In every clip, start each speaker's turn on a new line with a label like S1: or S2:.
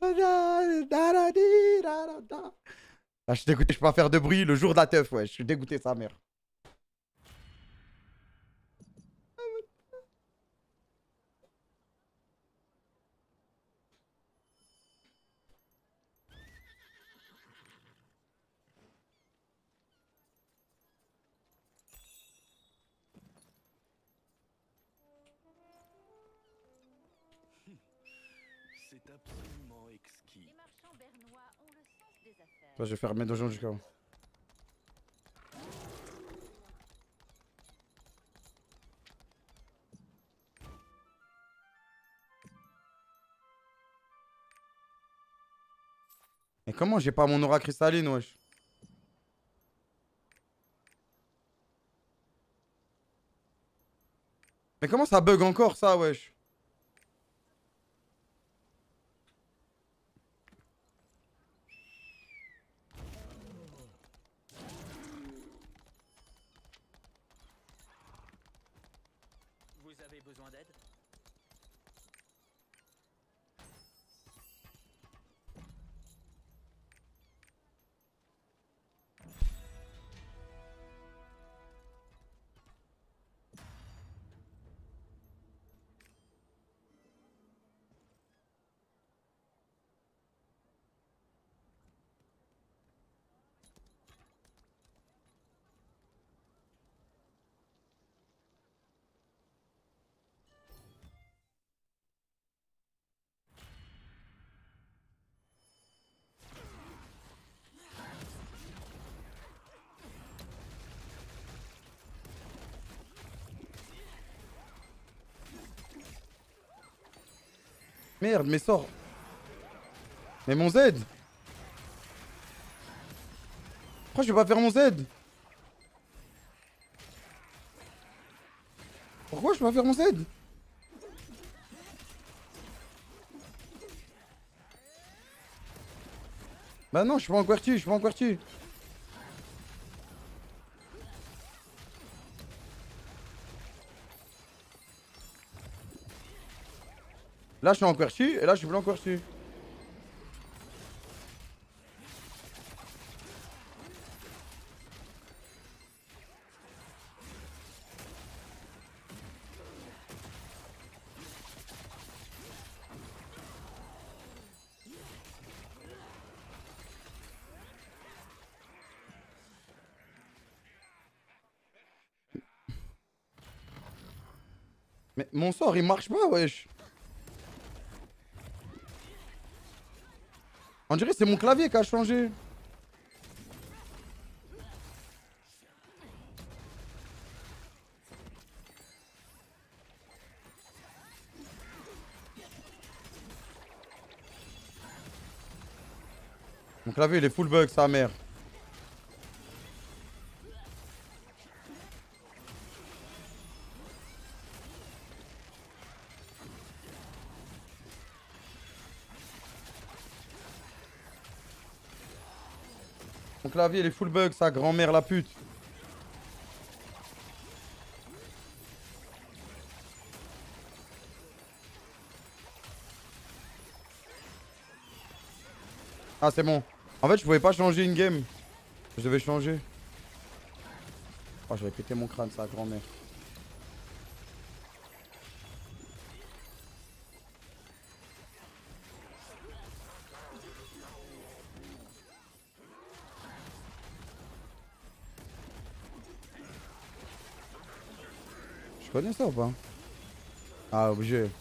S1: Ah, je suis dégoûté, je peux pas faire de bruit le jour de la teuf, ouais. Je suis dégoûté, sa mère.
S2: C'est absolument exquis.
S3: Les marchands bernois ont le sens des affaires.
S1: Toi, je vais faire mes donjons jusqu'à. Mais comment j'ai pas mon aura cristalline, wesh? Mais comment ça bug encore, ça, wesh?
S2: Vous avez besoin d'aide?
S1: Merde, mais sors. Mais mon Z. Pourquoi je vais pas faire mon Z? Pourquoi je peux pas faire mon Z? Bah non, je suis pas en QWERTY, je suis pas en QWERTY. Là, je suis en QWERTY et là, je suis plus en QWERTY. Mais mon sort, il marche pas, wesh. On dirait que c'est mon clavier qui a changé. Mon clavier, il est full bug, sa mère. Mon clavier, il est full bug, sa grand-mère, la pute. Ah, c'est bon. En fait, je pouvais pas changer une game. Je devais changer. Oh, j'avais pété mon crâne, sa grand-mère. Je connais ça ou pas? Ah, obligé.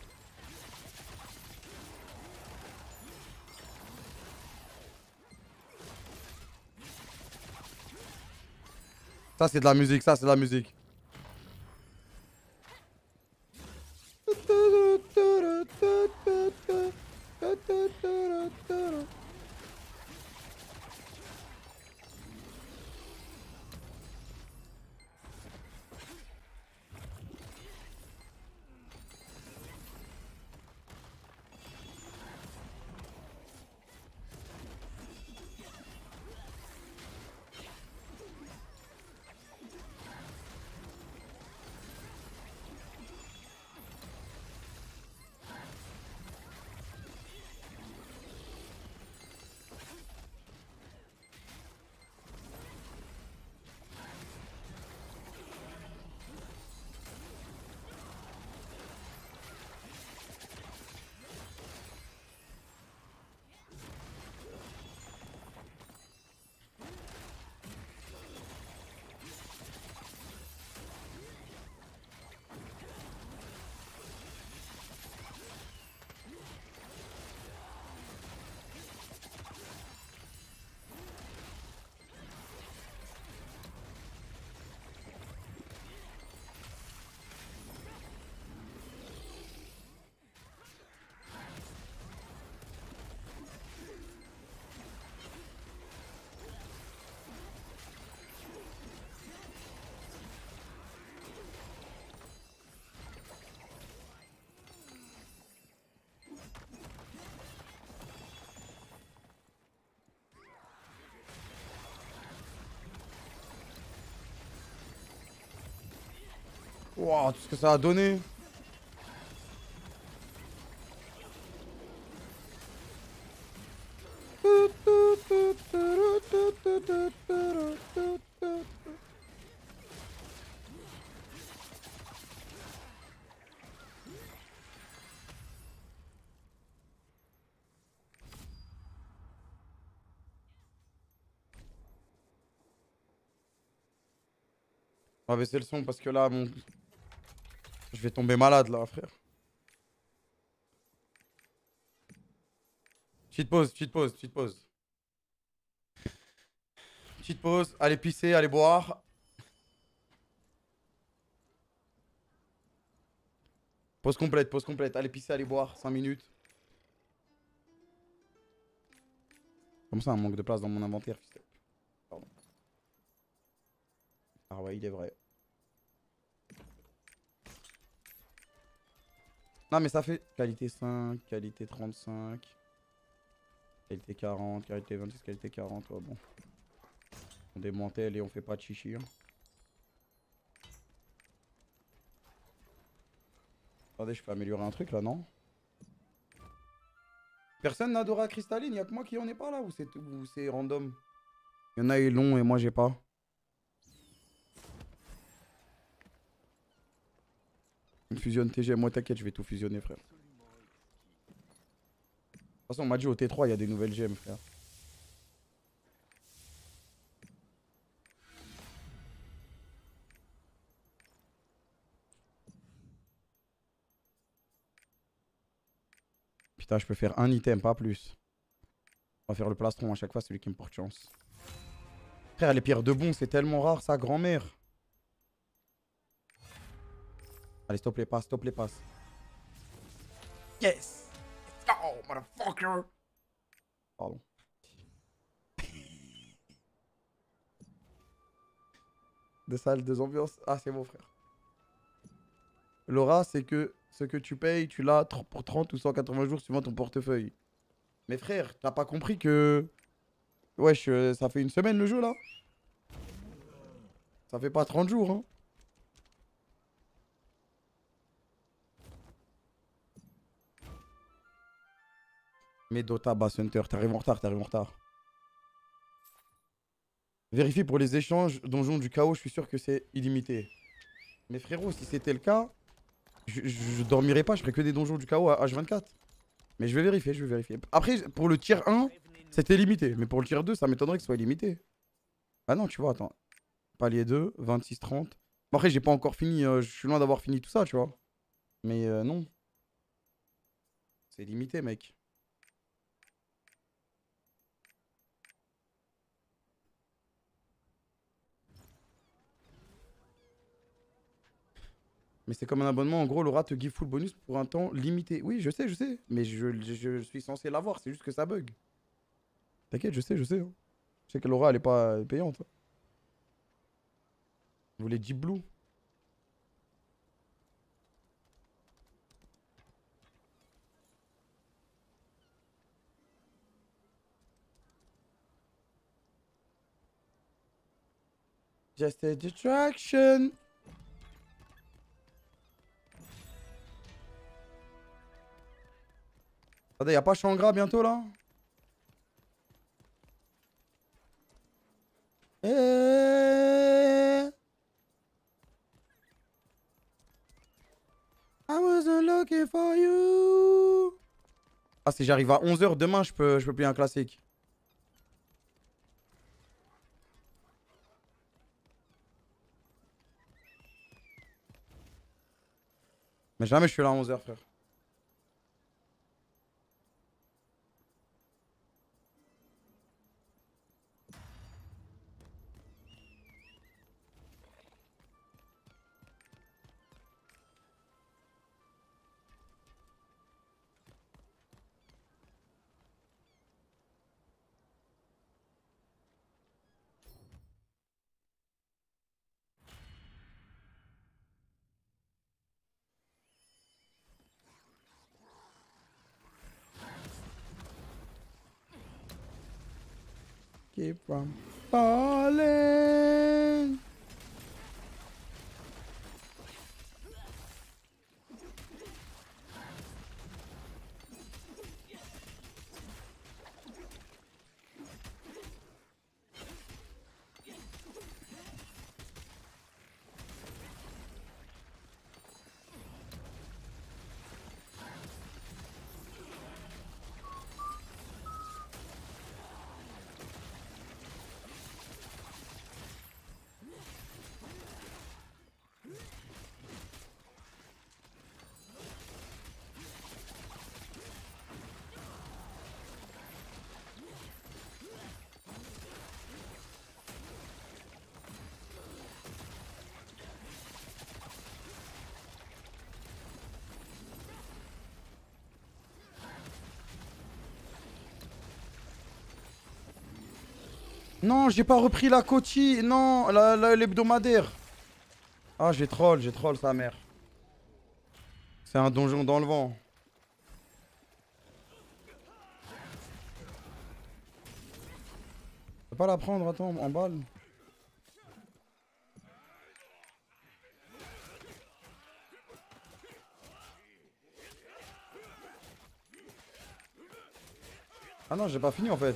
S1: Ça, c'est de la musique, ça, c'est de la musique. Wow, tout ce que ça a donné. On va baisser le son parce que là, mon... je vais tomber malade là, frère. Petite pause, petite pause, petite pause. Petite pause, allez pisser, allez boire. Pause complète, pause complète. Allez pisser, allez boire, 5 minutes. Comme ça, un manque de place dans mon inventaire. Pardon. Ah ouais, il est vrai. Non mais ça fait qualité 5, qualité 35, qualité 40, qualité 26, qualité 40. Ouais, bon. On démantèle et on fait pas de chichi. Hein. Attendez, je peux améliorer un truc là, non? Personne n'a d'aura cristalline, y'a que moi qui en ai pas là ou c'est random? Il y en a ils l'ont et moi j'ai pas. Une fusionne TG, moi t'inquiète, je vais tout fusionner frère. De toute façon on m'a dit au T3 il y a des nouvelles gemmes frère. Putain je peux faire un item, pas plus. On va faire le plastron à chaque fois, celui qui me porte chance. Frère les pierres de bon c'est tellement rare ça, grand-mère. Allez, stop les passes, stop les passes. Yes! Let's go, motherfucker! Pardon. Deux salles, deux ambiances. Ah, c'est bon, frère. L'aura, c'est que ce que tu payes, tu l'as pour 30 ou 180 jours suivant ton portefeuille. Mais frère, t'as pas compris que... Wesh, ça fait une semaine le jeu, là? Ça fait pas 30 jours, hein? Mais Dota, Bass Hunter, t'arrives en retard, t'arrives en retard. Vérifie pour les échanges donjons du chaos, je suis sûr que c'est illimité. Mais frérot, si c'était le cas, je dormirais pas, je ferais que des donjons du chaos à H24. Mais je vais vérifier, je vais vérifier. Après, pour le tier 1, c'était limité. Mais pour le tier 2, ça m'étonnerait que ce soit illimité. Ah non, tu vois, attends. Palier 2, 26, 30. Bon, après, j'ai pas encore fini, je suis loin d'avoir fini tout ça, tu vois. Mais non. C'est limité, mec. Mais c'est comme un abonnement, en gros, Laura te give full bonus pour un temps limité. Oui, je sais, je sais. Mais je suis censé l'avoir, c'est juste que ça bug. T'inquiète, je sais, je sais. Hein. Je sais que Laura, elle est pas payante. Hein. Vous voulez Deep Blue? Just a distraction. Attendez, y'a pas Changra bientôt là? I wasn't looking for you. Ah, si j'arrive à 11 h demain, je peux plier un classique. Mais jamais je suis là à 11 h, frère. Keep from falling. Non, j'ai pas repris la coquille. Non, l'hebdomadaire. Ah, j'ai troll sa mère. C'est un donjon dans le vent. Je peux pas la prendre, attends, en balle. Ah non, j'ai pas fini en fait.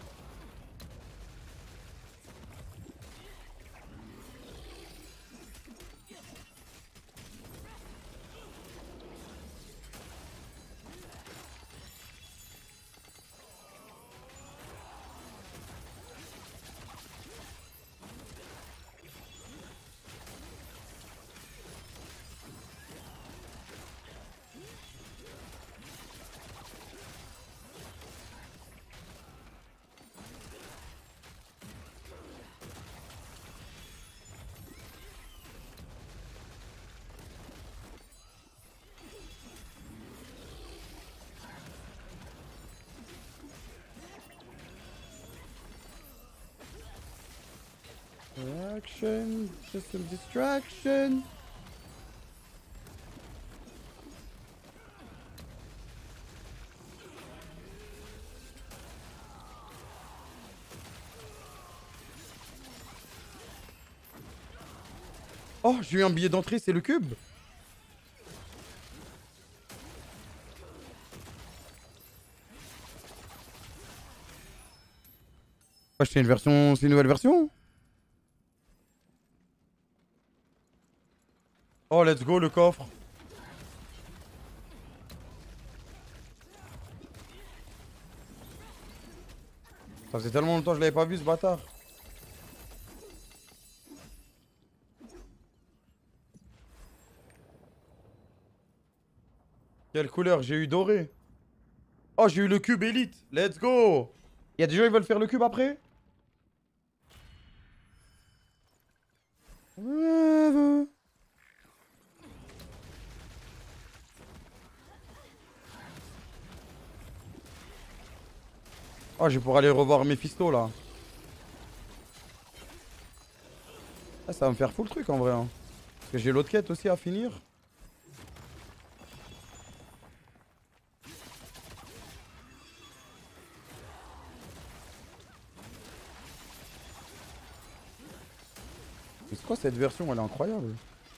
S1: Distraction, just some distraction. Oh, j'ai eu un billet d'entrée, c'est le cube. Ah, c'est une version, c'est une nouvelle version. Oh, let's go le coffre. Ça faisait tellement longtemps que je l'avais pas vu ce bâtard. Quelle couleur? J'ai eu doré. Oh, j'ai eu le cube élite. Let's go. Il y a des gens qui veulent faire le cube après? Rêve. Oh, je vais pouvoir aller revoir Mephisto là. Ah, ça va me faire full truc en vrai. Hein. Parce que j'ai l'autre quête aussi à finir. Mais c'est quoi cette version? Elle est incroyable.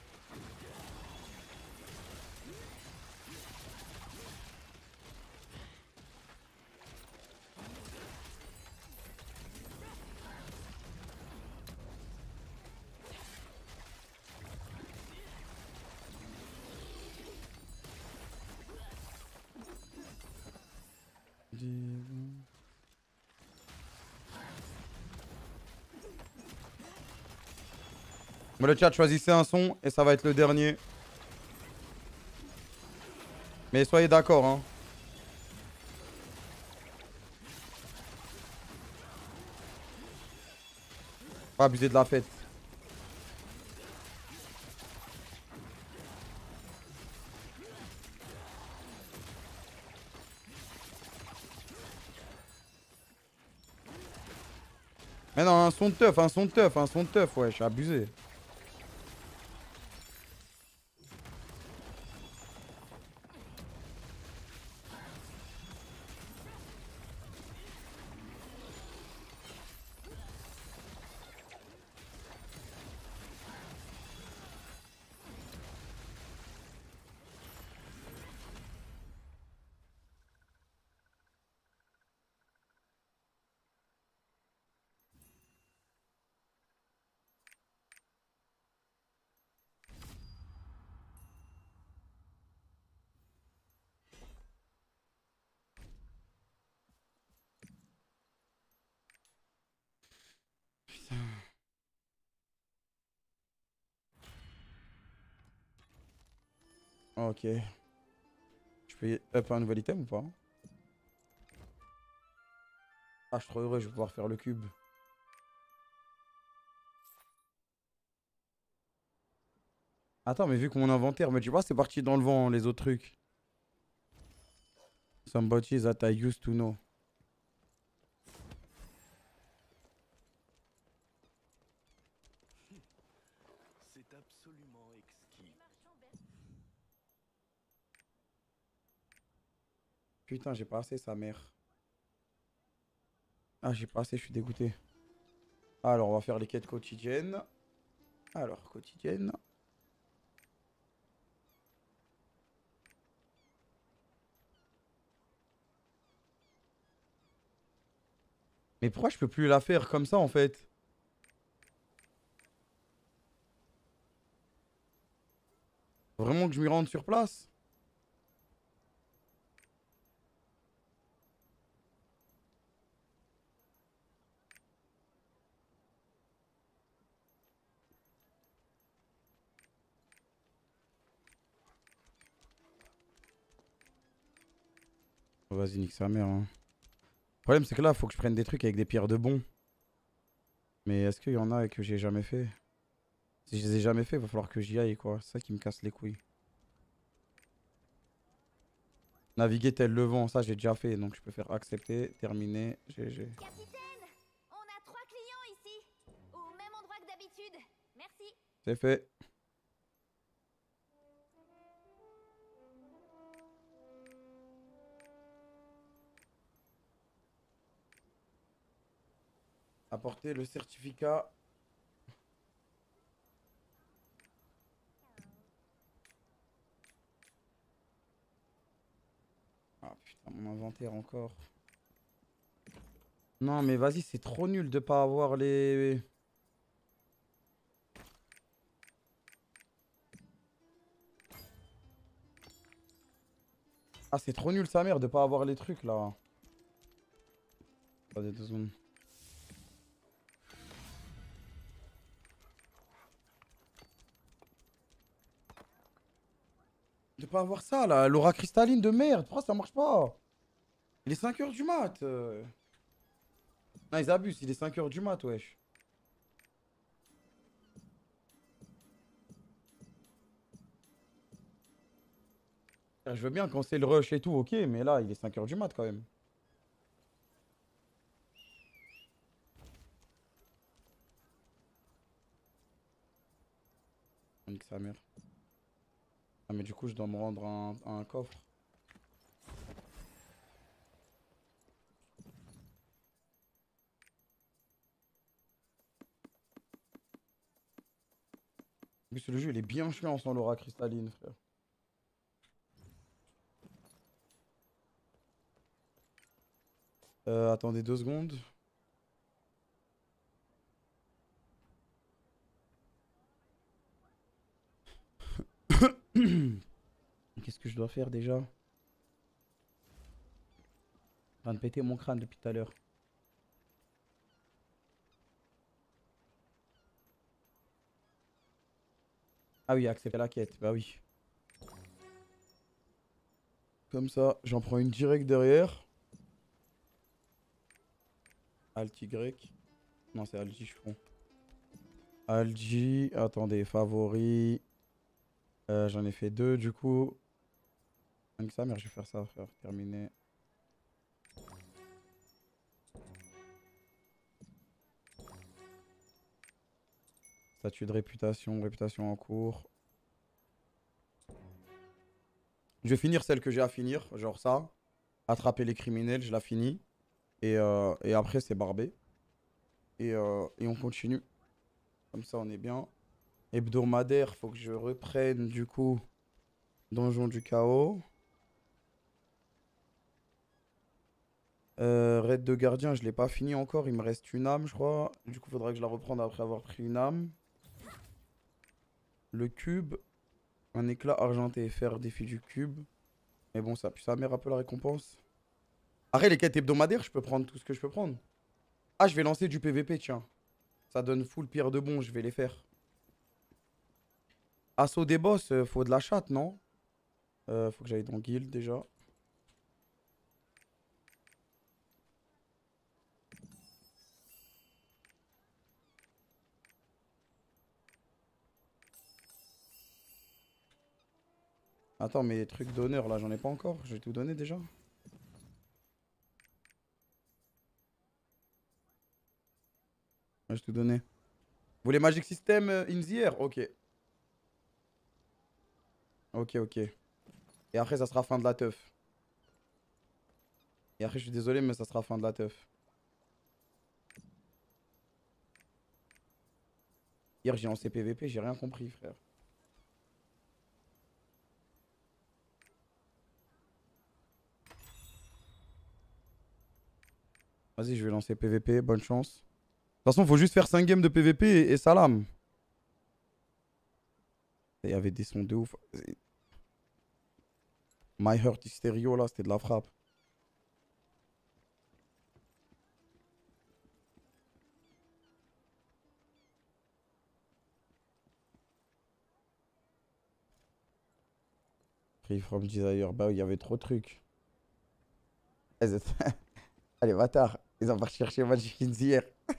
S1: Bon, le chat, choisissez un son et ça va être le dernier. Mais soyez d'accord, hein. Pas abuser de la fête. Mais non, un son de teuf, un son de teuf, un son de teuf, ouais, je suis abusé. Ok. Je peux up un nouvel item ou pas? Ah, je suis trop heureux, je vais pouvoir faire le cube. Attends, mais vu que mon inventaire, mais tu vois, c'est parti dans le vent, les autres trucs. Some bodies that I used to know. Putain, j'ai pas assez, sa mère. Ah, j'ai pas assez, je suis dégoûté. Alors, on va faire les quêtes quotidiennes. Alors, quotidienne. Mais pourquoi je peux plus la faire comme ça, en fait? Faut vraiment que je m'y rende sur place? Vas-y, nique sa mère, hein. Le problème, c'est que là, faut que je prenne des trucs avec des pierres de bon. Mais est-ce qu'il y en a que j'ai jamais fait? Si je les ai jamais fait, va falloir que j'y aille, quoi. C'est ça qui me casse les couilles. Naviguer tel le vent, ça j'ai déjà fait, donc je peux faire accepter, terminer, GG.
S3: Capitaine, on a 3 clients ici. Au même endroit que d'habitude. Merci.
S1: C'est fait. Apporter le certificat. Ah putain, mon inventaire encore. Non mais vas-y, c'est trop nul de pas avoir les... Ah, c'est trop nul sa mère de pas avoir les trucs là. Attendez 2 secondes. De pas avoir ça là, l'aura cristalline de merde, pourquoi ça marche pas? Il est 5 heures du mat. Non, ils abusent, il est 5 heures du mat, wesh. Je veux bien quand c'est le rush et tout, ok, mais là, il est 5 heures du mat quand même. Nique sa mère. Ah, mais du coup, je dois me rendre à un coffre. En plus, le jeu, il est bien chiant sans l'aura cristalline, frère. Attendez 2 secondes. Qu'est-ce que je dois faire déjà? Je viens de péter mon crâne depuis tout à l'heure. Ah oui, accepter la quête, bah oui. Comme ça, j'en prends une direct derrière. Alt Y. Non, c'est Alt J, je crois. Alt J, attendez, favoris. J'en ai fait 2 du coup. Avec ça, mais je vais faire ça, frère. Terminé. Statut de réputation, réputation en cours. Je vais finir celle que j'ai à finir, genre ça. Attraper les criminels, je la finis. Et après, c'est barbé. Et on continue. Comme ça, on est bien. Hebdomadaire, faut que je reprenne du coup Donjon du Chaos. Raid de gardien, je l'ai pas fini encore. Il me reste une âme, je crois. Du coup, faudra que je la reprenne après avoir pris une âme. Le cube. Un éclat argenté. Faire défi du cube. Mais bon, ça pue sa mère un peu la récompense. Après, les quêtes hebdomadaires, je peux prendre tout ce que je peux prendre. Ah, je vais lancer du PVP, tiens. Ça donne full pierre de bon, je vais les faire. Assaut des boss, faut de la chatte, non? Faut que j'aille dans guild déjà. Attends, mais les trucs d'honneur là, j'en ai pas encore. J'ai tout donné déjà. Ouais, j'ai tout donné. Vous voulez Magic System in the air? Ok. Ok, ok. Et après, ça sera fin de la teuf. Et après, je suis désolé, mais ça sera fin de la teuf. Hier, j'ai lancé PVP, j'ai rien compris, frère. Vas-y, je vais lancer PVP, bonne chance. De toute façon, faut juste faire 5 games de PVP et salam. Il y avait des sons de ouf. My Heart Stereo, là, c'était de la frappe. Free from Desire, bah il y avait trop de trucs. Allez, bâtard, ils ont parti chercher Magic Kings hier.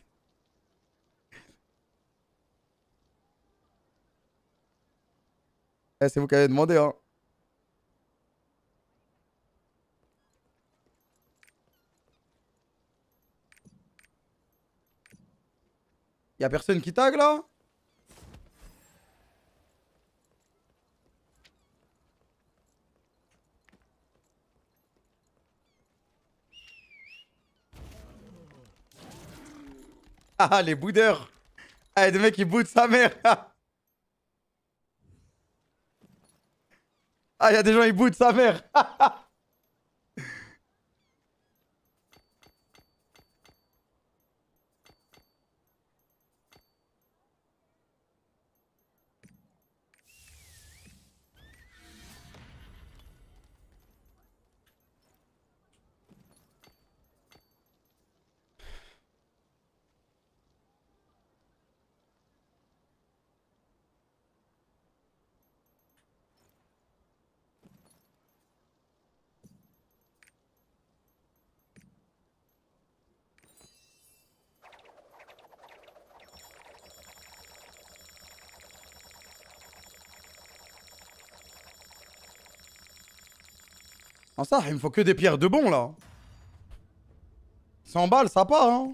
S1: Eh, c'est vous qui avez demandé, hein. Y'a personne qui tag là? Ah, les boudeurs. Ah, des mecs qui boudent sa mère. Ah, y'a des gens qui boudent sa mère. En ça, il me faut que des pierres de bon là. 100 balles, ça part, hein.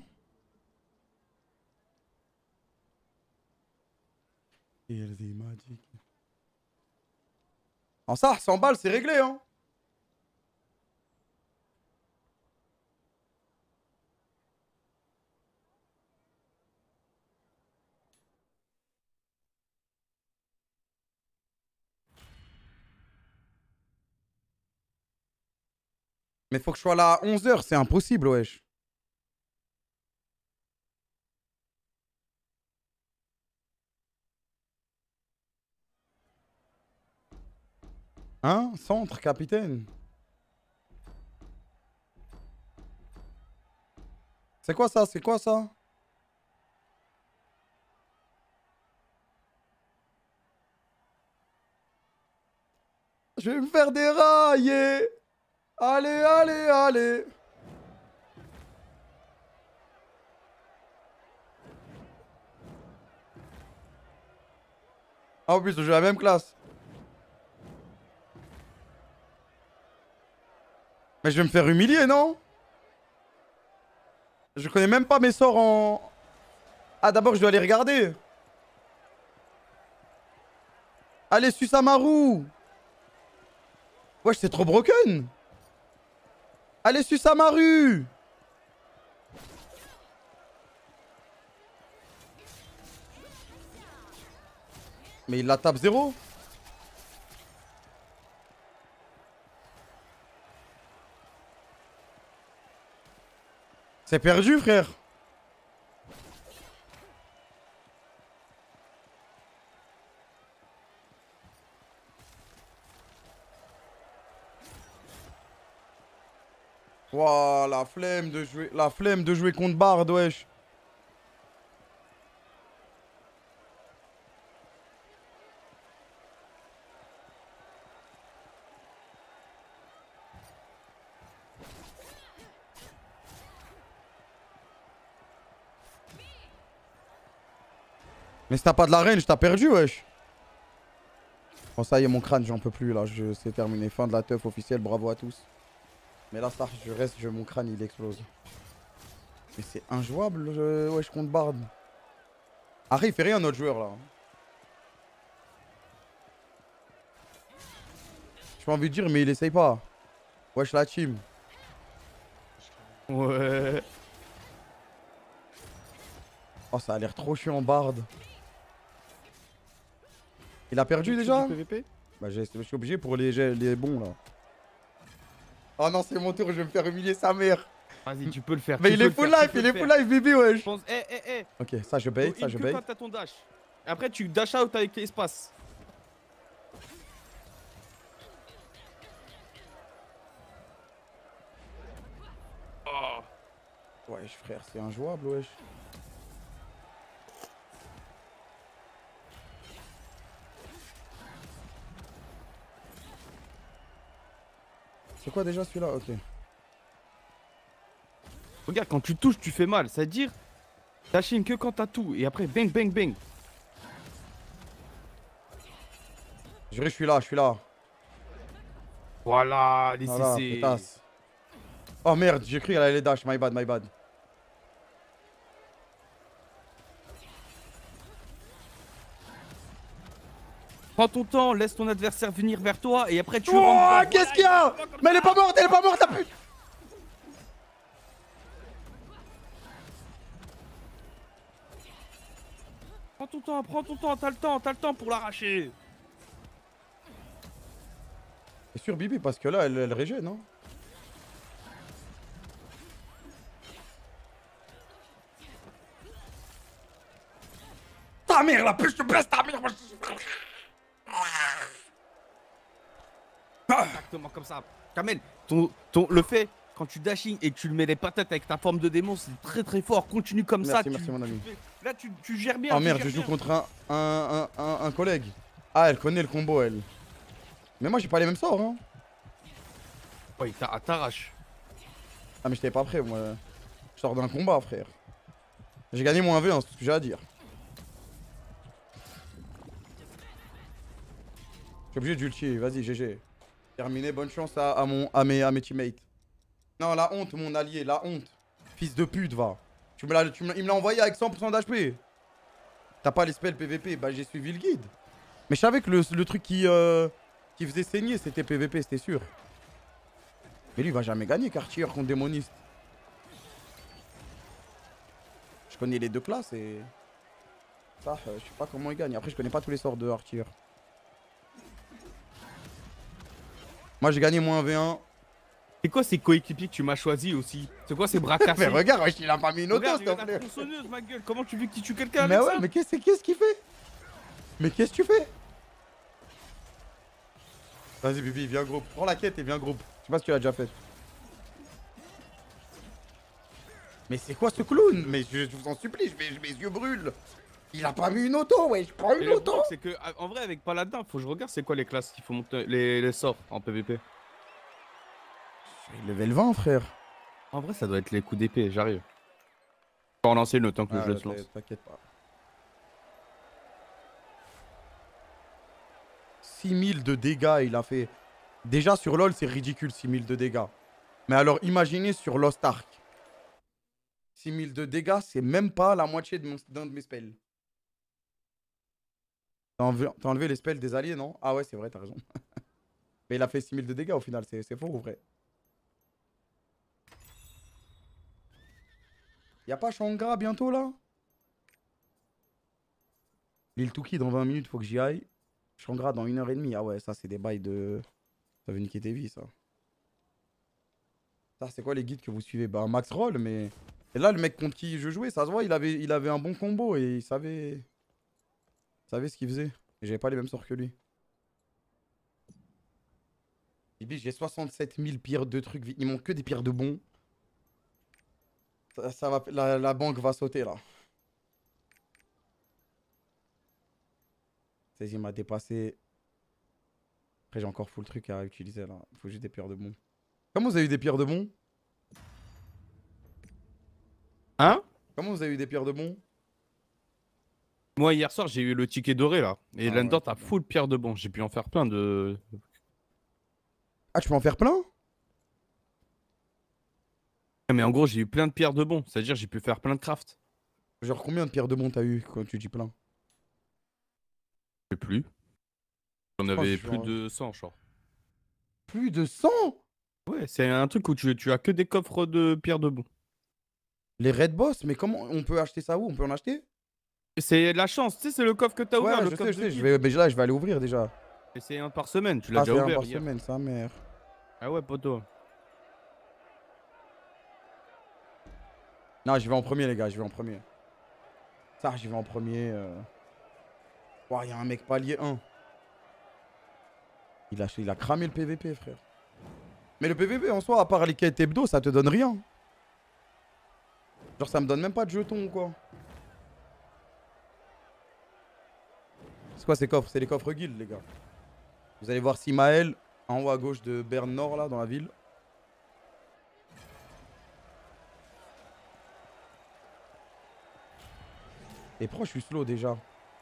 S1: En ça, 100 balles, c'est réglé, hein. Mais faut que je sois là à 11h, c'est impossible, wesh. Hein? Centre, capitaine. C'est quoi ça? C'est quoi ça? Je vais me faire dérailler. Allez, allez, allez. Ah, en plus, on joue la même classe. Mais je vais me faire humilier, non? Je connais même pas mes sorts en... Ah, d'abord, je dois aller regarder. Allez, Susamaru. Wesh, c'est trop broken. Allez, Susamaru. Mais il la tape 0. C'est perdu, frère. Wouah, la flemme de jouer contre Bard, wesh. Mais si t'as pas de la range, t'as perdu, wesh. Bon, ça y est, mon crâne, j'en peux plus, là. C'est terminé. Fin de la teuf officielle, bravo à tous. Mais là, ça, mon crâne, il explose. Mais c'est injouable, wesh, contre Bard. Arrête, il fait rien, notre joueur, là. J'ai pas envie de dire, mais il essaye pas. Wesh, la team.
S4: Ouais.
S1: Oh, ça a l'air trop chiant, Bard. Il a perdu déjà?
S4: PVP.
S1: Bah, je suis obligé pour les bons là. Oh non, c'est mon tour, je vais me faire humilier sa mère.
S4: Vas-y, tu peux le faire.
S1: Mais
S4: tu
S1: il
S4: peux
S1: est
S4: le
S1: full
S4: faire, tu
S1: life,
S4: peux
S1: il
S4: le
S1: est full
S4: faire.
S1: life, bébé, wesh.
S4: Je pense.
S1: Ok, ça je bait, ça je bait.
S4: Quand t'as ton dash. Après, tu dash out avec l'espace. Oh.
S1: Wesh, frère, c'est injouable, wesh. C'est quoi déjà celui-là? Ok.
S4: Regarde, quand tu touches, tu fais mal. C'est-à-dire, dashing que quand t'as tout. Et après, bang, bang, bang.
S1: Je suis là, je suis là.
S4: Voilà, les
S1: Voilà,
S4: CC.
S1: pétasse. Oh merde, j'ai cru qu'elle allait dash, my bad, my bad.
S4: Prends ton temps, laisse ton adversaire venir vers toi et après tu
S1: Oh,
S4: rentres.
S1: qu'est-ce qu'il y a? Mais elle est pas morte, la pute.
S4: Prends ton temps, t'as le temps pour l'arracher.
S1: C'est sûr, Bibi, parce que là, elle régène, non? Ta mère, la pute, je te baisse ta mère.
S4: Exactement comme ça. Kamel, le fait quand tu dashing et que tu le mets les patates avec ta forme de démon, c'est très très fort. Continue comme ça.
S1: Merci, mon ami.
S4: Là, tu gères bien.
S1: Oh
S4: tu
S1: merde,
S4: gères
S1: je joue
S4: bien.
S1: contre un collègue. Ah, elle connaît le combo, elle. Mais moi, j'ai pas les mêmes sorts, hein.
S4: Oh, il t'arrache.
S1: Ah, mais j'étais pas prêt, moi. Je sors d'un combat, frère. J'ai gagné mon 1v1, c'est tout ce que j'ai à dire. Je suis obligé d'ulti, vas-y, GG. Terminé, bonne chance à mes teammates. Non, la honte, mon allié, la honte. Fils de pute, va. Il me l'a envoyé avec 100% d'HP. T'as pas les spells PVP, bah j'ai suivi le guide. Mais je savais que le truc qui faisait saigner, c'était PVP, c'était sûr. Mais lui, il va jamais gagner, Cartier contre démoniste. Je connais les deux classes et... Ça, je sais pas comment il gagne. Après, je connais pas tous les sorts de Arthur. Moi, j'ai gagné mon 1v1.
S4: C'est quoi ces coéquipiers que tu m'as choisi aussi? C'est quoi ces bras
S1: Mais
S4: cassés?
S1: regarde, wesh, il a pas mis une auto,
S4: Regarde,
S1: s'il te
S4: il a la
S1: plaît.
S4: tronçonneuse, ma gueule. Comment tu veux qu'il tue quelqu'un
S1: Mais
S4: avec
S1: ouais,
S4: ça?
S1: mais qu'est-ce qu'il fait? Mais qu'est-ce que tu fais? Vas-y, Bibi, viens groupe. Prends la quête et viens groupe. Je sais pas si tu l'as déjà fait. Mais c'est quoi ce clown? Mais je vous en supplie, mes yeux brûlent. Il a pas mis une auto, wesh. Prends
S4: Et
S1: une
S4: le
S1: auto.
S4: truc, c'est que, en vrai, avec Paladin, faut que je regarde c'est quoi les classes qu'il faut monter, les sorts en PVP.
S1: Level 20, frère.
S4: En vrai, ça doit être les coups d'épée, j'arrive. Je vais en lancer une autant que je laisse lance.
S1: T'inquiète pas. 6000 de dégâts, il a fait. Déjà sur LoL, c'est ridicule, 6000 de dégâts. Mais alors, imaginez sur Lost Ark. 6000 de dégâts, c'est même pas la moitié d'un de mes spells. T'as enlevé les spells des alliés, non? Ah ouais, c'est vrai, t'as raison. Mais il a fait 6000 de dégâts au final, c'est faux ou vrai? Y'a pas Shangara bientôt là? L'île Tuki dans 20 minutes, faut que j'y aille. Shangara dans 1h30. Ah ouais, ça c'est des bails de... Ça veut niquer tes vies, ça. Ça, c'est quoi les guides que vous suivez? Bah, max roll, mais... Et là, le mec contre qui je jouais, ça se voit, il avait un bon combo et il savait... Il savait ce qu'il faisait. Et j'avais pas les mêmes sorts que lui. Bibi, j'ai 67 000 pierres de trucs. Il manque que des pierres de bons. Ça va... La banque va sauter, là. Il m'a dépassé. Après, j'ai encore full truc à utiliser, là. Il faut juste des pierres de bons. Comment vous avez eu des pierres de bons?
S4: Hein?
S1: Comment vous avez eu des pierres de bons?
S4: Moi, hier soir, j'ai eu le ticket doré, là. Et
S1: Ah
S4: là-dedans,
S1: ouais,
S4: t'as
S1: c'est bon.
S4: full pierre de bon. J'ai pu en faire plein de...
S1: Ah, tu peux en faire plein?
S4: Mais en gros, j'ai eu plein de pierres de bon. C'est-à-dire, j'ai pu faire plein de craft.
S1: Genre, combien de pierres de bons t'as eu quand tu dis plein?
S4: Je sais plus. J'en
S1: pense
S4: avais
S1: que
S4: plus
S1: genre-
S4: de 100, genre.
S1: Plus de 100?
S4: Ouais, c'est un truc où tu as que des coffres de pierre debout.
S1: Les Red Boss, mais comment on peut acheter ça où? On peut en acheter?
S4: C'est la chance, tu sais, c'est le coffre que t'as ouvert,
S1: Ouais,
S4: le
S1: je
S4: coffre
S1: sais, je
S4: de
S1: sais.
S4: guide.
S1: Mais là, je vais aller ouvrir déjà.
S4: Et c'est un par semaine, tu l'as
S1: Ah,
S4: déjà
S1: c'est un
S4: ouvert
S1: par
S4: hier.
S1: semaine, sa mère.
S4: Ah ouais, poto.
S1: Non, j'y vais en premier, les gars, j'y vais en premier. Ça, j'y vais en premier. Ouah, y a un mec palier 1. Il a cramé le PVP, frère. Mais le PVP en soi, à part les quêtes hebdo, ça te donne rien. Genre, ça me donne même pas de jetons ou quoi. C'est quoi ces coffres? C'est les coffres guild, les gars. Vous allez voir Simael en haut à gauche de Berne Nord, là, dans la ville. Et pourquoi je suis slow déjà?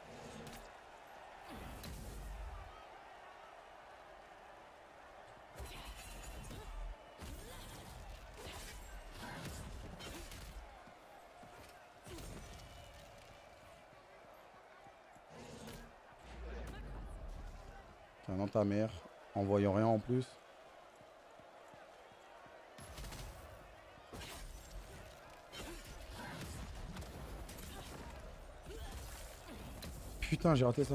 S1: Tiens, dans ta mère, en voyant rien en plus. Putain, j'ai raté ça.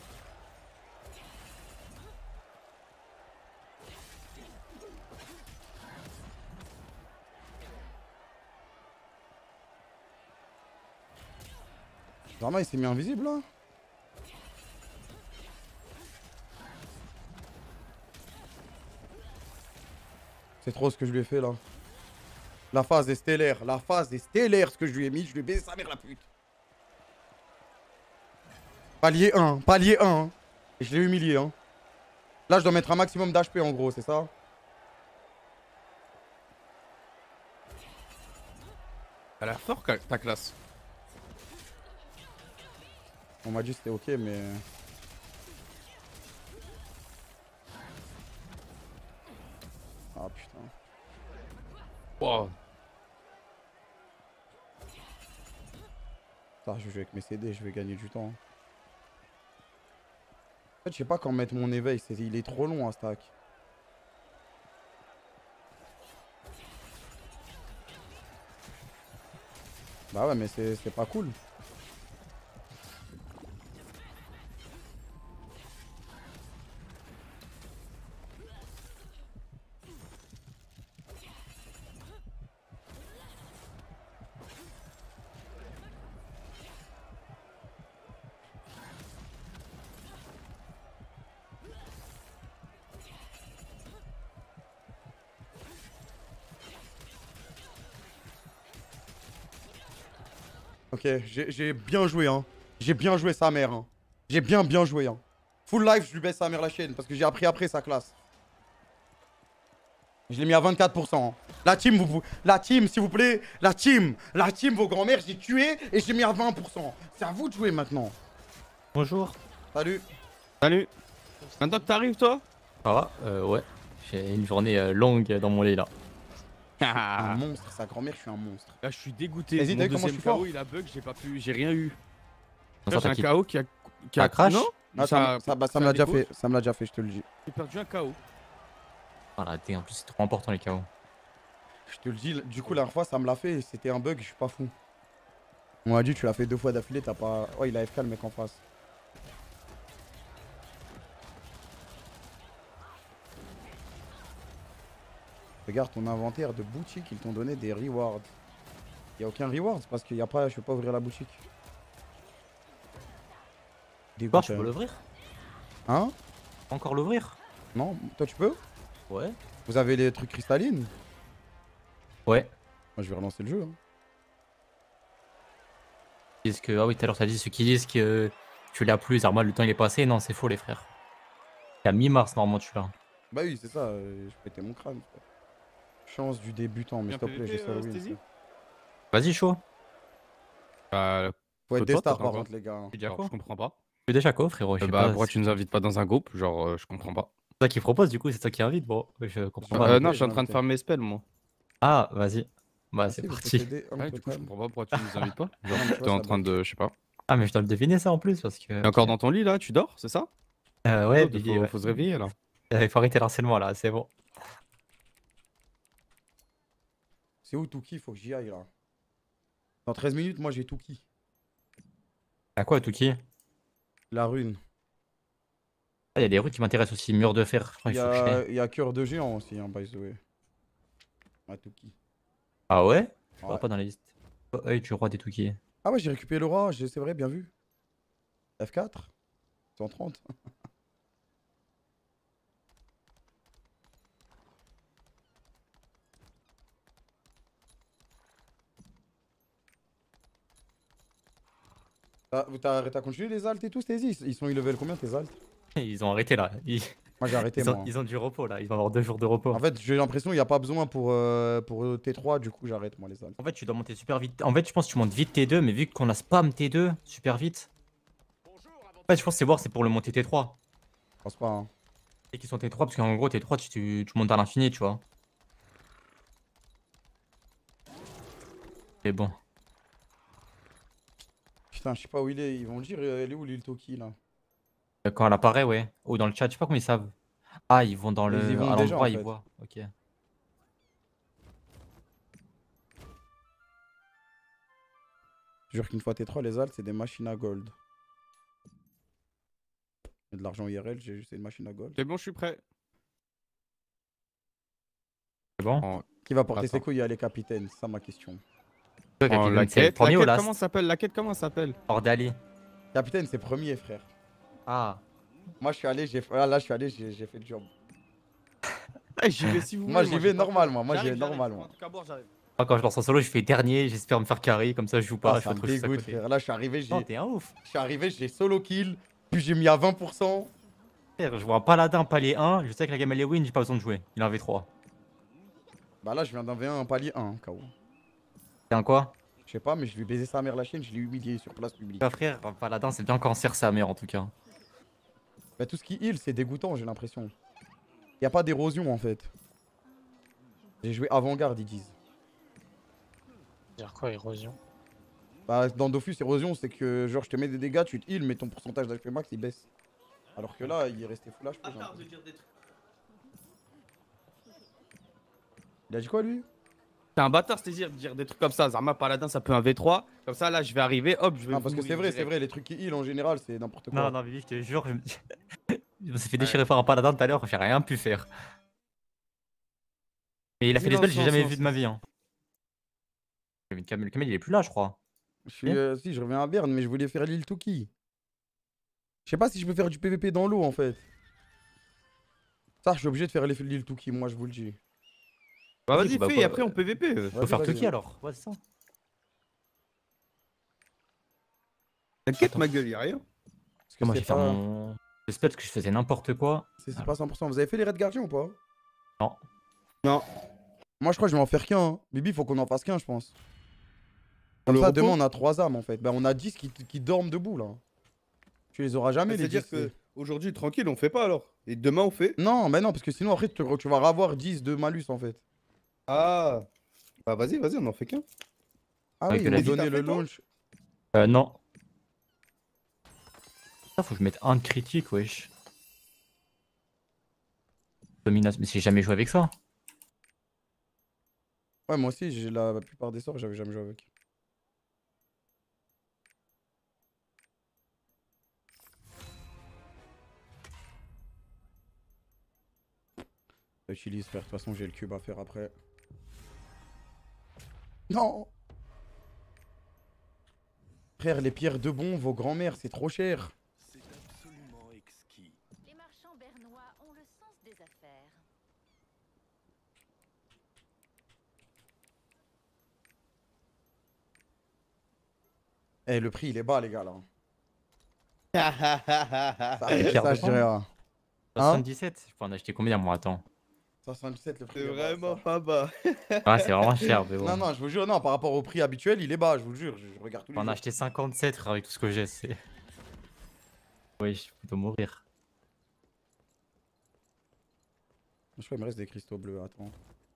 S1: Vraiment, il s'est mis invisible là? C'est trop ce que je lui ai fait là. La phase est stellaire, ce que je lui ai mis, je lui ai baisé sa mère la pute. Palier 1, palier 1. Hein. Et je l'ai humilié. Hein. Là, je dois mettre un maximum d'HP en gros, c'est ça?
S4: T'as l'air fort, ta classe.
S1: On m'a dit que c'était ok, mais... Ah putain.
S4: Wow.
S1: Ça, je vais jouer avec mes CD, je vais gagner du temps. En fait, je sais pas quand mettre mon éveil, il est trop long à stack. Bah ouais, mais c'est pas cool. Ok, j'ai bien joué, hein. J'ai bien joué sa mère, hein. J'ai bien joué, hein. Full life, je lui baisse sa mère la chaîne parce que j'ai appris après sa classe. Je l'ai mis à 24%. Hein. La team, s'il vous plaît. La team, vos grands-mères, j'ai tué et j'ai mis à 20%. C'est à vous de jouer maintenant.
S5: Bonjour.
S1: Salut.
S4: Salut. Maintenant que t'arrives, toi?
S5: Ça va? Ouais. J'ai une journée longue dans mon lit là.
S1: Un monstre, sa grand-mère, je suis un monstre.
S4: Là, je suis dégoûté.
S1: Vas-y,
S4: Mon
S1: comment je
S4: deuxième
S1: suis fort.
S4: KO, il a bug, j'ai rien eu.
S5: Comme
S4: Là,
S5: ça,
S4: j'ai
S5: t'as
S4: un KO qui a
S5: crash?
S4: Non,
S1: Ah, ça me l'a déjà fait, ça me l'a déjà fait, je te le dis.
S4: J'ai perdu un KO.
S5: Ah la dé, en plus c'est trop important les KO.
S1: Je te le dis, du coup, la dernière fois, ça me l'a fait, c'était un bug, je suis pas fou. On m'a dit, tu l'as fait 2 fois d'affilée, t'as pas... Oh, il a FK le mec en face. Regarde ton inventaire de boutique, ils t'ont donné des rewards. Y a aucun reward parce qu'il y a pas, je peux pas ouvrir la boutique.
S5: Encore, je peux l'ouvrir?
S1: Hein?
S5: Encore l'ouvrir?
S1: Non? Toi tu peux?
S5: Ouais.
S1: Vous avez les trucs cristallines?
S5: Ouais.
S1: Moi je vais relancer le jeu. Hein.
S5: Ils disent que... Ah oui, tout à l'heure t'as dit ceux qui disent que tu l'as plus, Arma, le temps il est passé. Non, c'est faux les frères. C'est à mi-mars normalement tu l'as.
S1: Bah oui, c'est ça, je pétais mon crâne. Frère. Chance du débutant, mais
S4: Bien
S1: s'il te plaît, j'ai
S4: PVP,
S1: seul win.
S4: Stézy
S1: ça.
S5: Vas-y, chaud.
S1: Faut être
S4: Toi,
S1: des stars
S4: t'attends
S1: par
S4: quoi?
S1: contre, les gars. hein.
S5: Tu dis à
S4: Alors,
S5: quoi?
S4: je comprends pas.
S5: Tu es déjà quoi, frérot? Je sais
S4: Bah,
S5: pas.
S4: pourquoi
S5: C'est
S4: tu nous invites pas dans un groupe? Genre, je comprends pas.
S5: toi qui propose, du coup, c'est toi qui invite. Bon, je comprends pas.
S4: Non,
S1: mais
S4: je suis en
S1: j'ai
S4: train de
S1: invité.
S4: faire mes spells, moi.
S5: Ah, vas-y. Bah,
S1: Merci,
S5: c'est
S1: vous
S5: parti.
S1: possédez un
S4: Ouais, du coup, je
S1: total.
S4: comprends pas pourquoi tu nous invites pas. Genre,
S1: Non, mais tu vois,
S4: t'es en
S1: ça
S4: train
S1: bug.
S4: de. Je sais pas.
S5: Ah, mais je dois le deviner ça en plus parce que.
S4: T'es encore dans ton lit là? Tu dors, c'est ça?
S5: Ouais,
S4: Oh,
S5: Billy, ouais.
S4: faut se réveiller là.
S5: Il faut arrêter l'harcèlement là, c'est bon.
S1: C'est où Tuki? Faut que j'y aille là. Dans 13 minutes, moi j'ai Tuki.
S5: À quoi, Tuki?
S1: La rune.
S5: Ah, il y a des rues qui m'intéressent aussi. Mur de fer. Je crois
S1: Il
S5: qu'il
S1: y
S5: faut que je
S1: a,
S5: fasse.
S1: il y a cœur de géant aussi, hein, by the way. À Tuki.
S5: Ah ouais? Je vois
S1: Ouais.
S5: pas dans la liste. Œil du roi des Tuki.
S1: Ah ouais, j'ai récupéré le roi, c'est vrai, bien vu. F4 130. T'as continué les altes et tout, Stacy? Ils sont level combien tes altes?
S5: Ils ont arrêté là.
S1: Moi j'ai arrêté moi.
S5: Ils ont du repos là. Ils vont avoir 2 jours de repos.
S1: En fait, j'ai l'impression qu'il n'y a pas besoin pour T3, du coup j'arrête moi les altes.
S5: En fait, tu dois monter super vite. En fait, je pense que tu montes vite T2, mais vu qu'on a spam T2 super vite. En fait, je pense que c'est pour le monter T3.
S1: Je pense pas, hein.
S5: Et qu'ils sont T3, parce qu'en gros, T3, tu montes à l'infini, tu vois. Mais bon.
S1: Putain, je sais pas où il est, ils vont le dire, elle est où l'île Toki là?
S5: Quand elle apparaît, ouais. Ou dans le chat, je sais pas comment ils savent. Ah, ils vont dans
S1: Ils y
S5: le.
S1: vont
S5: À
S1: déjà,
S5: l'endroit,
S1: en
S5: ils
S1: fait.
S5: voient. Ok.
S1: Je jure qu'une fois T3, les altes c'est des machines à gold. Et de l'argent IRL, c'est une machine à gold.
S4: C'est bon, je suis prêt.
S5: C'est bon?
S4: En,
S1: Qui va porter ses
S4: Attends.
S1: couilles à les capitaines? C'est ça ma question.
S5: Toi,
S4: en
S5: Capitaine,
S4: la
S5: c'est le
S4: quête.
S5: premier
S4: La
S5: ou
S4: quête,
S5: last?
S4: comment ça s'appelle? La quête, comment ça s'appelle?
S5: Ordali.
S1: Capitaine, c'est premier, frère.
S5: Ah.
S1: Moi je suis allé, là je suis allé, j'ai fait le job.
S4: Eh, j'y vais si vous
S1: Moi
S4: voulez.
S1: j'y vais
S4: j'ai pas
S1: normal,
S4: peur.
S1: moi j'y vais
S4: J'arrive,
S1: normal,
S4: je prends
S1: moi.
S4: un truc à boire, j'arrive.
S5: Moi, quand je lance en solo, je fais dernier. J'espère me faire carry. Comme ça, je joue pas.
S1: Ah,
S5: Je
S1: ça
S5: fais
S1: me
S5: autre chose à
S1: dégoûte,
S5: côté.
S1: frère. Là je suis arrivé,
S5: Non, t'es un ouf.
S1: j'ai solo kill, puis j'ai mis à 20%.
S5: Frère, je vois un paladin palier 1. Je sais que la game elle est win, j'ai pas besoin de jouer. Il en avait 3.
S1: Bah là je viens d'un V1 un palier 1, KO.
S5: C'est un quoi?
S1: Je sais pas, mais je lui ai baisé sa mère la chienne, je l'ai humilié sur place publique.
S5: Bah, frère, un paladin, c'est bien cancer sa mère en tout cas.
S1: Bah tout ce qui heal, c'est dégoûtant, j'ai l'impression. Y a pas d'érosion en fait. J'ai joué avant-garde, ils disent.
S6: Dire quoi, érosion?
S1: Bah dans Dofus, érosion, c'est que genre je te mets des dégâts, tu te heal, mais ton pourcentage d'HP max il baisse. Alors que là, il est resté full HP. j'ai l'impression. Il a dit quoi lui?
S4: T'es un bâtard, c'est-à-dire dire des trucs comme ça. Zarma Paladin, ça peut un V3. Comme ça, là, je vais arriver, hop, je vais.
S1: Non, parce que
S4: mourir
S1: c'est
S4: direct.
S1: vrai, les trucs qui heal en général, c'est n'importe quoi.
S5: Non, non, Vivi, je te jure, je me suis fait déchirer par un paladin tout à l'heure, j'ai rien pu faire. Mais il a fait des spells que j'ai jamais vu de ma vie. Hein. Le Kamel, il est plus là, je crois.
S1: Je suis, si, je reviens à Berne, mais je voulais faire l'île Tuki. Je sais pas si je peux faire du PVP dans l'eau en fait. Ça, je suis obligé de faire l'île Tuki, moi je vous le dis.
S4: Bah,
S5: Vas-y,
S4: vas-y,
S5: bah,
S4: fais,
S5: bah,
S4: et après on PVP.
S5: Faut faire
S1: vas-y,
S5: Tuki alors. Ouais, c'est ça.
S4: T'inquiète, ma gueule, y'a rien.
S1: Parce que
S5: Moi,
S1: c'est
S5: j'ai fait
S1: pas...
S5: mon. Le spell parce que je faisais n'importe quoi.
S1: C'est pas 100%. Vous avez fait les raids gardiens ou pas?
S5: Non.
S4: Non.
S1: Moi je crois que je vais en faire qu'un. Hein. Bibi, faut qu'on en fasse qu'un, je pense. Comme
S4: Le
S1: ça,
S4: repos
S1: demain on a 3 âmes en fait. Bah, on a 10 qui dorment debout là. Tu les auras jamais les 10.
S4: C'est-à-dire que aujourd'hui, tranquille, on fait pas alors. Et demain, on fait.
S1: Non, mais non, parce que sinon après tu vas avoir 10 de malus en fait.
S4: Ah. Bah, vas-y, on en fait qu'un.
S1: Ah
S5: Avec
S1: oui,
S5: de
S1: ils
S5: la
S1: m'ont
S5: vie,
S1: donné
S4: t'as
S1: le
S4: fait, toi
S1: launch.
S5: Non. Ça, faut que je mette un de critique, wesh. Domination, mais j'ai jamais joué avec ça.
S1: Ouais, moi aussi, j'ai la plupart des sorts, j'avais jamais joué avec. Utilise, frère. De toute façon, j'ai le cube à faire après. Non! Frère, les pierres de bon, vos grands-mères, c'est trop cher.
S2: C'est absolument exquis.
S3: Les marchands bernois ont le sens des affaires.
S1: Eh, le prix, il est bas, les gars, là.
S5: pierres
S1: Ça,
S5: de
S1: je dirais.
S5: bon. 77, je peux en acheter combien moi? Attends.
S1: 77, le prix.
S4: C'est
S1: il est bas,
S4: vraiment
S1: ça.
S4: pas bas.
S5: Ah, c'est vraiment cher, mais bon.
S1: Non, non, je vous jure, non, par rapport au prix habituel, il est bas, je vous le jure. Je regarde tous
S5: Je
S1: les
S5: peux en
S1: jours.
S5: acheter 57 frère, avec tout ce que j'ai, c'est. Oui, je vais plutôt mourir.
S1: Je crois qu'il me reste des cristaux bleus, attends.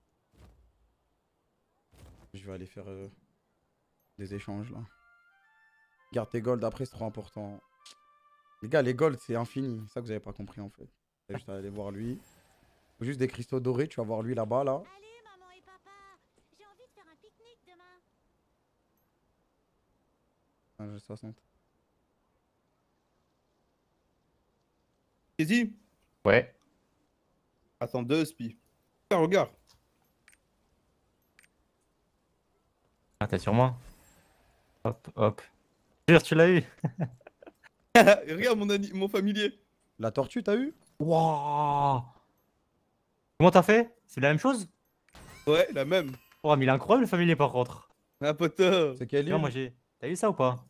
S1: Je vais aller faire des échanges là. Garde tes golds après, c'est trop important. Les gars, les golds c'est infini, c'est ça que vous avez pas compris en fait. Vous avez juste à aller voir lui. Faut juste des cristaux dorés, tu vas voir lui là-bas là.
S3: Allez, maman et papa, j'ai envie de faire un
S1: Ah, j'ai 60.
S4: Vas-y.
S5: Ouais.
S4: Attends, deux spi. Ah, regarde.
S5: Ah, t'es sur moi. Hop, hop. Jure, tu l'as eu.
S4: Regarde mon familier.
S1: La tortue, t'as eu?
S5: Waouh. Comment t'as fait? C'est la même chose?
S4: Ouais, la même.
S5: Oh, mais il est incroyable le familier par contre.
S4: Ah, poteau.
S1: C'est quelle
S5: Regarde, moi
S1: île?
S5: j'ai. T'as eu ça ou pas?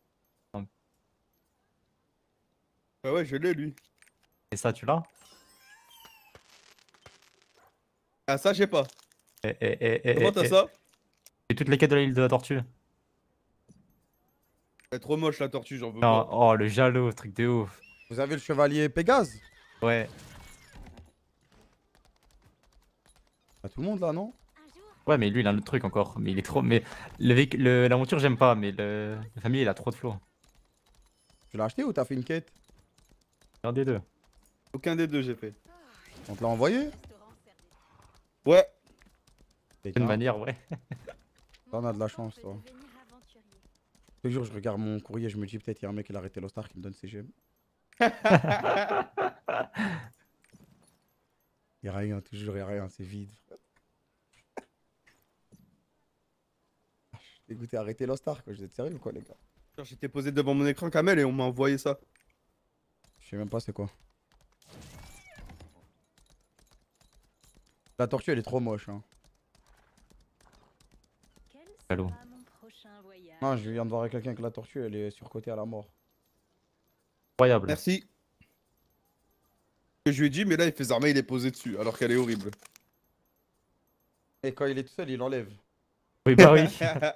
S4: Ah ouais, je l'ai, lui.
S5: Et ça, tu l'as?
S4: Ah, ça, je sais pas. Comment t'as
S5: Et
S4: ça?
S5: toutes les quêtes de l'île de la tortue.
S4: Elle est trop moche, la tortue, j'en veux
S5: Non,
S4: pas.
S5: oh, le jaloux, truc de ouf.
S1: Vous avez le chevalier Pégase?
S5: Ouais.
S1: À tout le monde là, non?
S3: Un jour,
S5: Ouais, mais lui, il a un autre truc encore. Mais il est trop. Mais l'aventure, j'aime pas. Mais le familier, il a trop de flow.
S1: Tu l'as acheté ou t'as fait une quête?
S5: Regardez deux.
S4: Aucun des deux, j'ai fait.
S1: On te l'a envoyé?
S3: restaurant sert
S4: Ouais.
S1: C'est
S5: C'est une manière, ouais.
S1: T'en as de la chance, toi.
S3: devenir aventurier.
S1: Tous les jours, je regarde mon courrier, je me dis peut-être il y a un mec qui a arrêté l'Ostar qui me donne ses gemmes. Y a rien, toujours y a rien, c'est vide. Je suis dégoûté, arrêtez l'Ostar, quoi. Vous êtes sérieux ou quoi, les gars?
S4: Genre, j'étais posé devant mon écran Kamel et on m'a envoyé ça.
S1: Je sais même pas c'est quoi. La tortue, elle est trop moche, hein.
S3: Quel
S5: Allô.
S3: sera mon prochain voyage?
S1: Non, je viens de voir avec quelqu'un que la tortue, elle est surcotée à la mort.
S5: Incroyable.
S4: Merci. Que je lui ai dit, mais là, il fait Zarma, il est posé dessus, alors qu'elle est horrible.
S1: Et quand il est tout seul, il enlève.
S5: Oui, bah oui.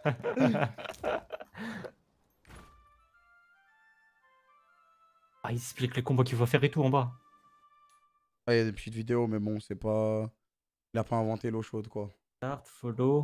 S5: Ah, il explique les combos qu'il faut faire et tout en bas.
S1: Ah, il y a des petites vidéos, mais bon, c'est pas. Il a pas inventé l'eau chaude, quoi.
S5: Start, follow.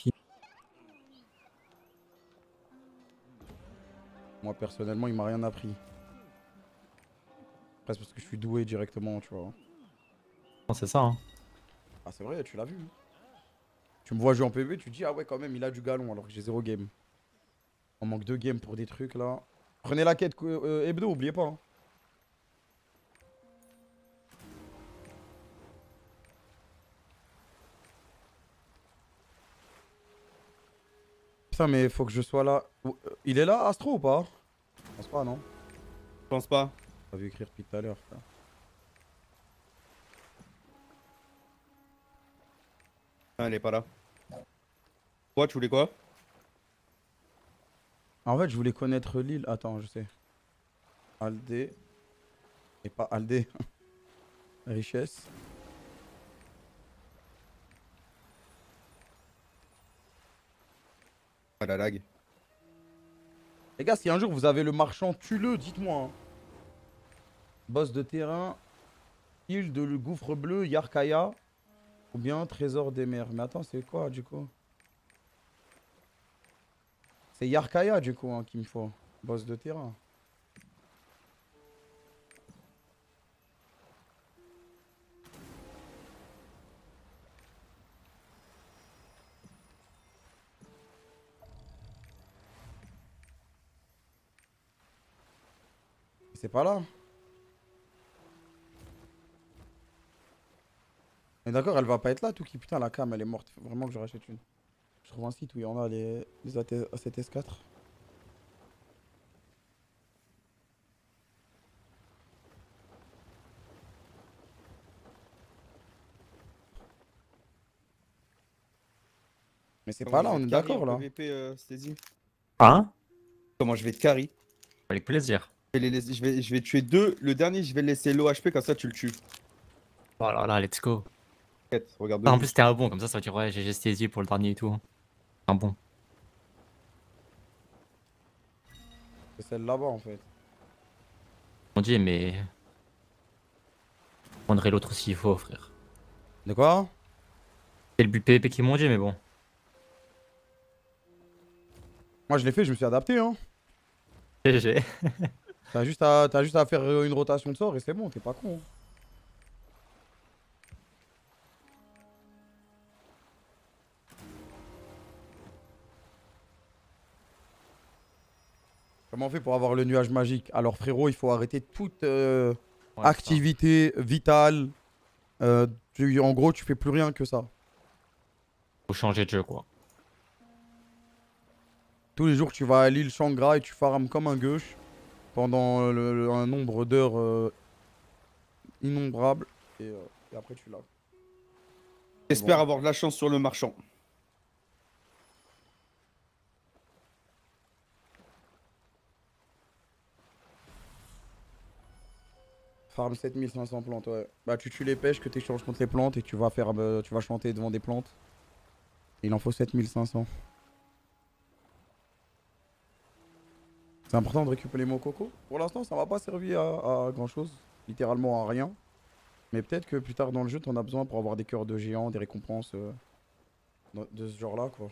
S1: Moi, personnellement, il m'a rien appris. Après, c'est parce que je suis doué directement, tu vois.
S5: Non, c'est ça, hein.
S1: Ah, c'est vrai, tu l'as vu. Hein. Tu me vois jouer en PV, tu te dis, ah ouais, quand même, il a du galon, alors que j'ai 0 game. On manque 2 games pour des trucs, là. Prenez la quête hebdo, oubliez pas. Hein. Putain, mais faut que je sois là. Il est là, Astro, ou pas? Je pense pas, non?
S4: Je pense pas.
S1: T'as vu écrire depuis tout à l'heure, frère.
S4: Ah, elle est pas là. Quoi, tu voulais quoi?
S1: En fait, je voulais connaître l'île. Attends, je sais. Aldé. Et pas Aldé. Richesse.
S4: Ah, la lag.
S1: Les gars, si un jour vous avez le marchand, tue-le, dites-moi. Hein. Boss de terrain. Île de le gouffre bleu, Yarkaya. Ou bien trésor des mers. Mais attends, c'est quoi du coup? C'est Yarkaya du coup hein, qu'il me faut. Boss de terrain. C'est pas là. Mais d'accord, elle va pas être là, tout qui. Putain, la cam, elle est morte. Faut vraiment que je rachète une. Je trouve un site où il y en a les A7S4. Mais c'est pas là, on est d'accord là.
S5: Hein?
S4: Comment je vais te carry?
S5: Avec plaisir.
S4: Je vais tuer deux. Le dernier, je vais le laisser low HP, comme ça tu le tues.
S5: Oh là là, let's go.
S4: Regarde.
S5: Ah, en plus, c'était un bon, comme ça va dire ouais, j'ai Stézy pour le dernier et tout. Un bon.
S1: C'est celle là-bas en fait.
S5: On dit, mais. Je prendrai l'autre s'il faut, frère.
S1: De quoi?
S5: C'est le but PVP qui m'ont dit, mais bon.
S1: Moi je l'ai fait, je me suis adapté hein.
S5: GG.
S1: T'as juste à faire une rotation de sort et c'est bon, t'es pas con. Hein. Comment on fait pour avoir le nuage magique? Alors frérot, il faut arrêter toute
S5: Ouais, c'est ça.
S1: activité vitale. En gros, tu fais plus rien que ça.
S5: Faut changer de jeu, quoi.
S1: Tous les jours, tu vas à l'île Shangra et tu farmes comme un gueuche pendant un nombre d'heures innombrables. Et après, tu l'as.
S4: J'espère
S1: Bon.
S4: avoir de la chance sur le marchand.
S1: Farm 7500 plantes, ouais. Bah, tu tues les pêches que tu échanges contre les plantes et tu vas tu vas chanter devant des plantes. Il en faut 7500. C'est important de récupérer les mokoko. Pour l'instant, ça m'a pas servi à grand chose. Littéralement à rien. Mais peut-être que plus tard dans le jeu, t'en as besoin pour avoir des cœurs de géants, des récompenses de ce genre-là, quoi.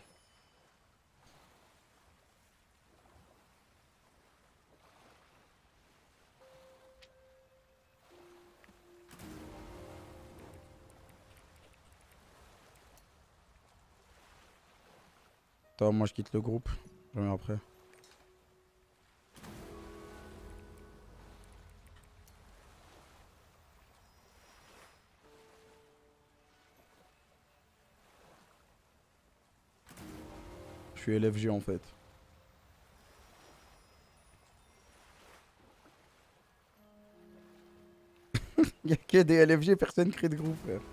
S1: Attends, moi je quitte le groupe. Je reviens après. Je suis LFG en fait. Y'a que des LFG, personne crée de groupe, frère.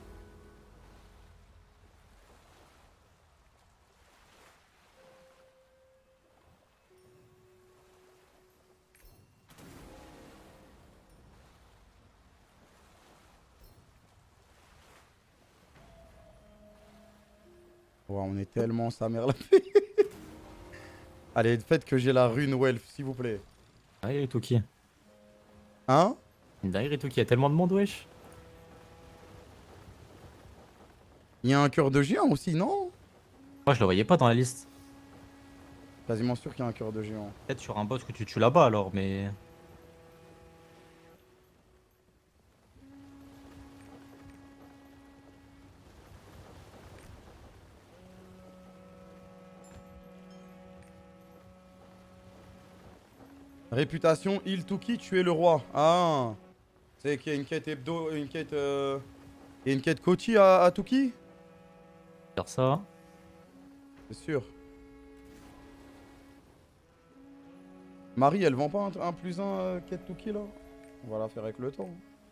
S1: Ouah, on est tellement sa mère là. Allez, faites que j'ai la rune Welf, s'il vous plaît.
S5: Ah, il est tout qui?
S1: Hein?
S5: Derrière et tout qui, il y a tellement de monde, wesh.
S1: Il y a un cœur de géant aussi, non?
S5: Moi, je le voyais pas dans la liste.
S1: Quasiment sûr qu'il y a un cœur de géant.
S5: Peut-être sur un boss que tu tues là-bas alors, mais.
S1: Réputation, il Tuki, tu es le roi. Ah. C'est qu'il y a une quête hebdo, une quête... Il y a une quête Kochi à Tuki?
S5: Faire ça.
S1: C'est sûr. Marie, elle vend pas un plus un quête Tuki là? On va la faire avec le temps.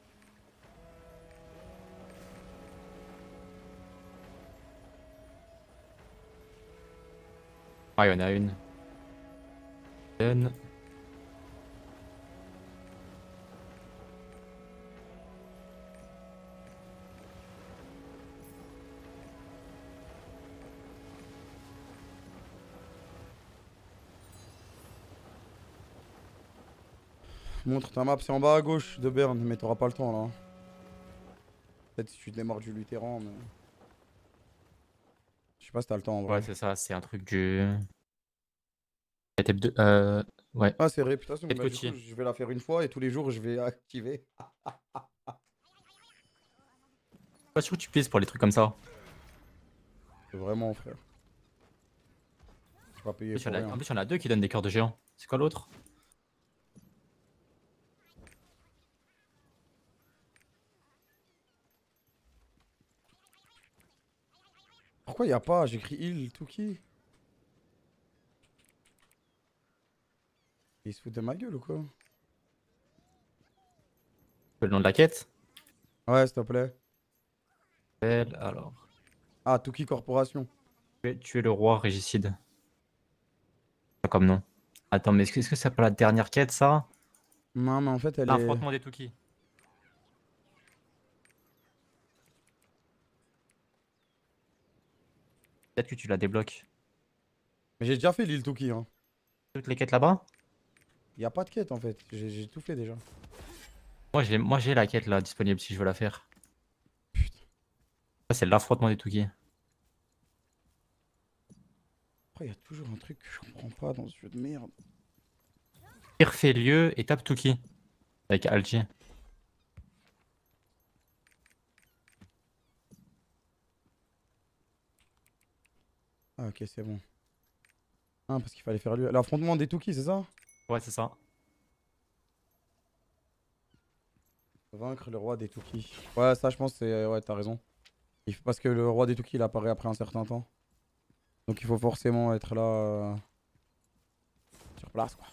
S5: Ah, il y en a une. Une.
S1: Montre ta map, c'est en bas à gauche de Berne, mais t'auras pas le temps là. Peut-être si tu démarres du Lutheran, mais... Je sais pas si t'as le temps en vrai.
S5: Ouais, c'est ça, c'est un truc du. Étape de. Ouais.
S1: Ah, c'est réputation.
S5: Quête
S1: Bah, du
S5: Kochi.
S1: coup, je vais la faire une fois et tous les jours, je vais activer.
S5: Pas sûr que tu puisses pour les trucs comme ça.
S1: Vraiment, frère. Je vais pas payer
S5: En plus,
S1: pour rien.
S5: il y en a deux qui donnent des cœurs de géant. C'est quoi l'autre?
S1: Pourquoi y a pas? J'écris il, Tuki. Il se fout de ma gueule ou quoi?
S5: Le nom de la quête?
S1: Ouais, s'il te plaît.
S5: Alors.
S1: Ah, Tuki Corporation.
S5: Tu es le roi régicide. Pas comme nom. Attends, mais est-ce que c'est pas la dernière quête ça?
S1: Non, mais en fait, elle est...
S5: L'affrontement des Tuki. Peut-être que tu la débloques.
S1: Mais j'ai déjà fait l'île Tuki, hein.
S5: Toutes les quêtes là-bas?
S1: Y a pas de quête en fait. J'ai tout fait déjà.
S5: Moi j'ai la quête là disponible si je veux la faire.
S1: Putain.
S5: Ça c'est l'affrontement des Tuki.
S1: Pourquoi y a toujours un truc que je comprends pas dans ce jeu de merde?
S5: Pire fait lieu et tape Tuki. Avec Algi.
S1: Ah, ok, c'est bon. Ah, parce qu'il fallait faire l'affrontement des Tuki, c'est ça?
S5: Ouais, c'est ça.
S1: Vaincre le roi des Toukis. Ouais, ça, je pense, c'est. Ouais, t'as raison. Parce que le roi des Toukis, il apparaît après un certain temps. Donc, il faut forcément être là sur place, quoi.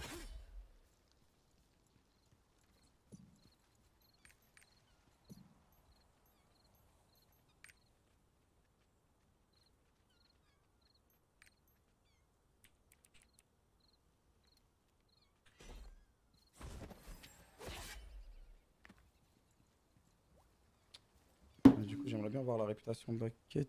S1: Du coup, j'aimerais bien voir la réputation de la quête.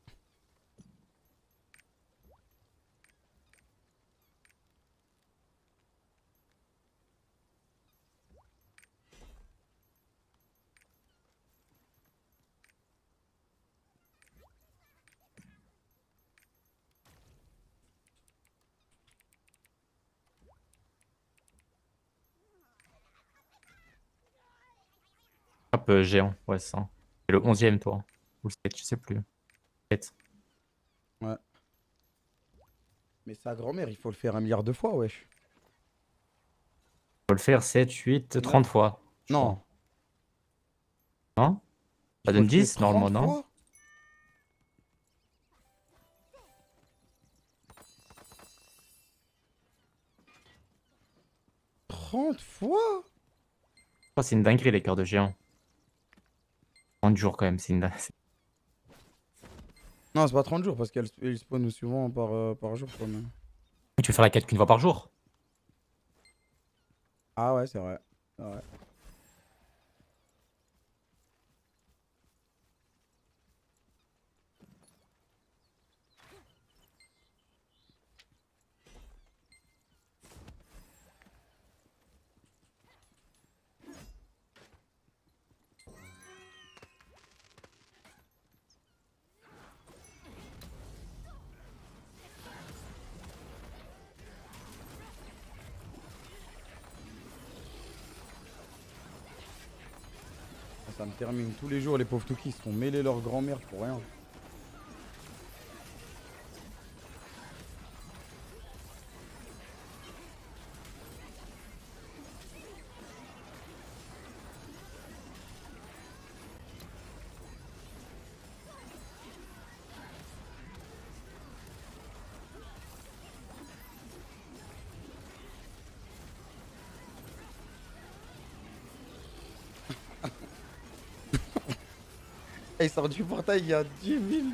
S5: Hop, géant, ouais, c'est ça. C'est le 11e, toi. Ou le 7, je sais plus. 7.
S1: Ouais. Mais sa grand-mère, il faut le faire 1 milliard de fois, wesh.
S5: Faut le faire 7, 8, 30
S1: 9.
S5: fois, je
S1: Non.
S5: crois. Hein?
S1: Il
S5: Ça
S1: faut le
S5: donne
S1: tuer
S5: 10,
S1: 30
S5: normalement, non?
S1: fois. 30 fois?
S5: Oh, c'est une dinguerie, les cœurs de géant. 30 jours, quand même, c'est une dinguerie.
S1: Non, c'est pas 30 jours parce qu'elle spawn souvent par jour, quoi.
S5: Tu veux faire la quête qu'une fois par jour?
S1: Ah ouais, c'est vrai. Ouais. Ça me termine tous les jours, les pauvres Toukis, ils se font mêler leur grand-mère pour rien. Il sort du portail, il y a 10 000.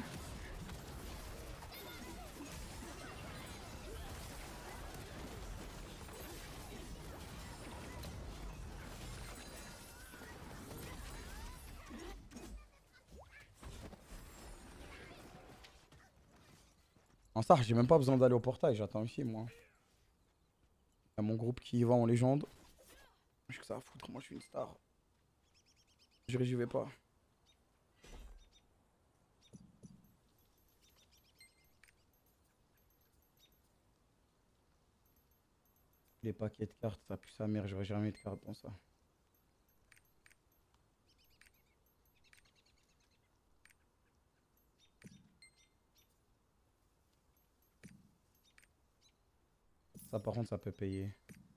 S1: En ça, j'ai même pas besoin d'aller au portail, j'attends ici, moi. Il y a mon groupe qui y va en légende. J'ai que ça à foutre, moi je suis une star. J'y vais pas. Les paquets de cartes, ça pue sa mère, j'aurais jamais mis de cartes dans ça. Ça par contre, ça peut payer.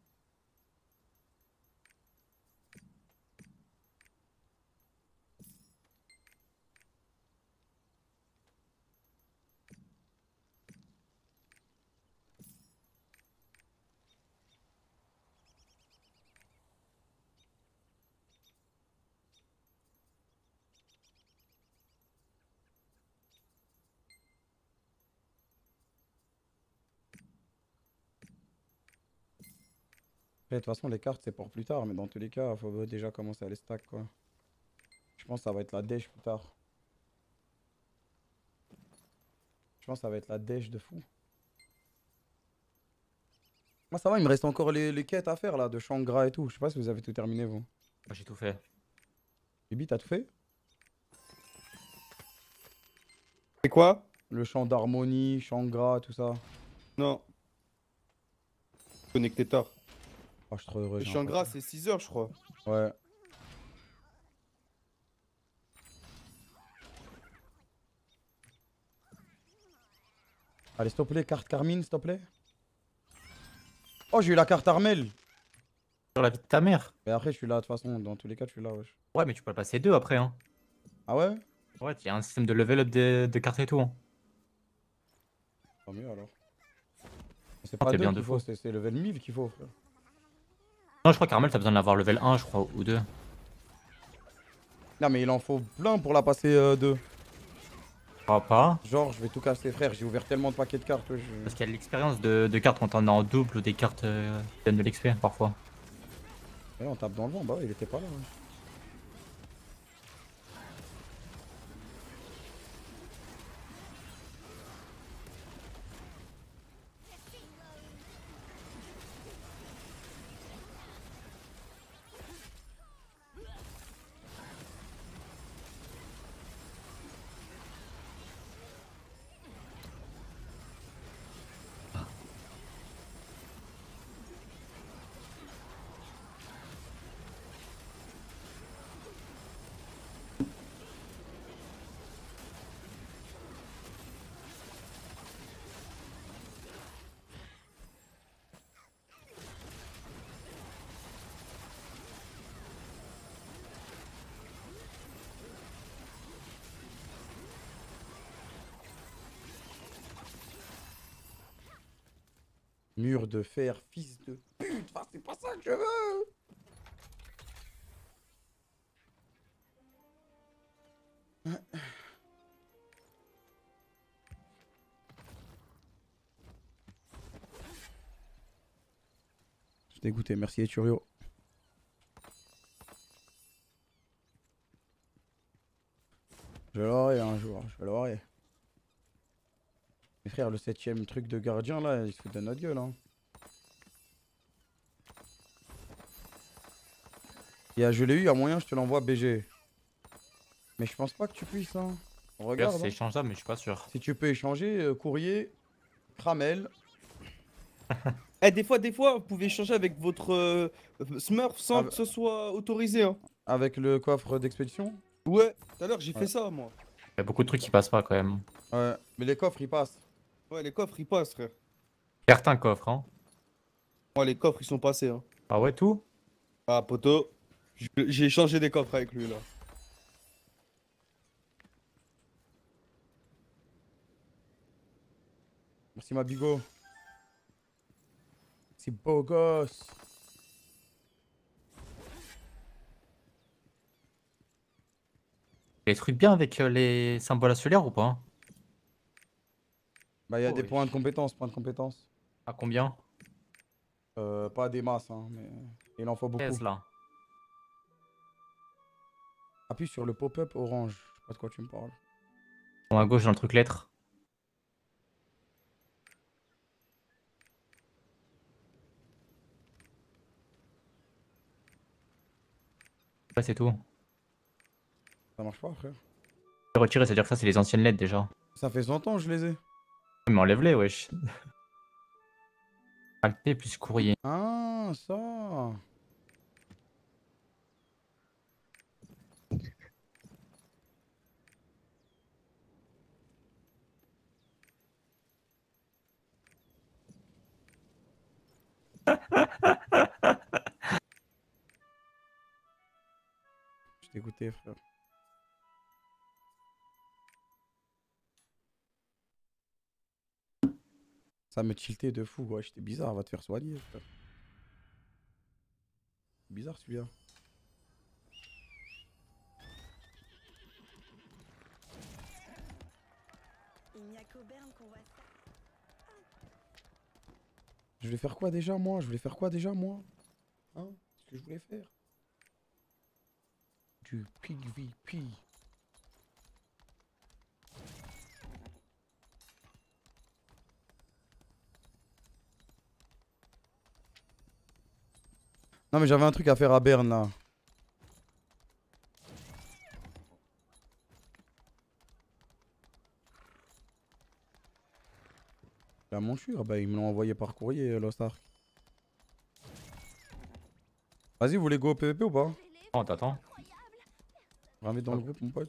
S1: Après, de toute façon, les cartes, c'est pour plus tard, mais dans tous les cas, faut déjà commencer à les stack, quoi. Je pense que ça va être la dèche plus tard. Je pense que ça va être la dèche de fou. Moi, ça va, il me reste encore les quêtes à faire, là, de Shangri et tout. Je sais pas si vous avez tout terminé, vous.
S5: Moi, j'ai tout fait.
S1: Bibi, t'as tout fait?
S4: C'est quoi?
S1: Le chant d'harmonie, Shangri, tout ça.
S4: Non. Connecté tard.
S1: Oh, je suis trop heureux.
S4: Le
S1: j'ai un
S4: Shangri,
S1: pote.
S4: c'est 6 heures, je crois.
S1: Ouais. Allez, s'il te plaît, carte Carmine, s'il te plaît. Oh, j'ai eu la carte Armel.
S5: Sur la vie de ta mère.
S1: Mais après, je suis là, de toute façon, dans tous les cas, je suis là, wesh.
S5: Ouais, mais tu peux le passer 2 après, hein.
S1: Ah ouais?
S5: Ouais, il y a un système de level up de cartes et tout, hein.
S1: Tant mieux alors. C'est
S5: Oh,
S1: pas
S5: t'es
S1: 2
S5: bien
S1: qu'il
S5: de
S1: faut,
S5: fou.
S1: c'est level 1000 qu'il faut, frère.
S5: Non, je crois qu'Armel, t'as besoin d'avoir level 1, je crois, ou 2.
S1: Non, mais il en faut plein pour la passer 2.
S5: Je crois pas.
S1: Genre, je vais tout casser, frère. J'ai ouvert tellement de paquets de cartes, wesh.
S5: Parce qu'il y a de l'expérience de cartes quand on est en double ou des cartes qui donnent de l'XP parfois.
S1: Ouais, on tape dans le vent, bah ouais, il était pas là. Ouais. Mur de fer, fils de pute. Enfin, c'est pas ça que je veux. Je suis dégoûté, merci Eturio. Je l'aurai un jour, je l'aurai. Mais frère, le 7ème truc de gardien là, il se fout de notre gueule. Hein. Je l'ai eu, à moyen, je te l'envoie BG. Mais je pense pas que tu puisses. Hein. Regarde.
S5: C'est
S1: Hein.
S5: échangeable, mais je suis pas sûr.
S1: Si tu peux échanger, courrier, Kramel.
S4: Eh, des fois, vous pouvez échanger avec votre Smurf sans
S1: Ah bah-
S4: que ce soit autorisé. Hein.
S1: Avec le coffre d'expédition.
S4: Ouais, tout à l'heure, j'ai
S1: Ouais.
S4: fait ça, moi.
S5: Il y a beaucoup de trucs qui passent pas quand même.
S1: Ouais, mais les coffres ils passent.
S4: Ouais, les coffres, ils passent, frère.
S5: Certains coffres, hein.
S4: Ouais, les coffres, ils sont passés. Hein.
S5: Ah ouais, tout?
S4: Ah, poto. J'ai échangé des coffres avec lui, là.
S1: Merci ma bigo. C'est beau gosse.
S5: Les trucs bien avec les symboles insulaires ou pas?
S1: Bah il y a
S5: Oh,
S1: des
S5: oui.
S1: points de compétence, points de compétence.
S5: À combien?
S1: Pas des masses, hein, mais il en faut beaucoup.
S5: 16 là.
S1: Appuie sur le pop-up orange. Je sais pas de quoi tu me parles.
S5: Bon, à gauche dans le truc lettres. Ouais, c'est tout.
S1: Ça marche pas, frère.
S5: Retirer, c'est-à-dire que ça, c'est les anciennes lettres déjà.
S1: Ça fait 100 ans que je les ai.
S5: Mais enlève-les, wesh. Alt P plus courrier.
S1: Ah, ça. Je suis dégoûté, frère. Ça me tiltait de fou, ouais. J'étais bizarre, va te faire soigner, frère. Bizarre celui-là.
S7: Il n'y a qu'au Berne qu'on voit ça.
S1: Je voulais faire quoi déjà, moi? Je voulais faire quoi déjà, moi? Hein? Ce que je voulais faire? Du PvP. Non, mais j'avais un truc à faire à Berne, là. La monture, bah ils me l'ont envoyé par courrier, Lost Ark. Vas-y, vous voulez go au PvP ou pas?
S5: Oh, t'attends.
S1: Ramène dans le groupe, mon pote.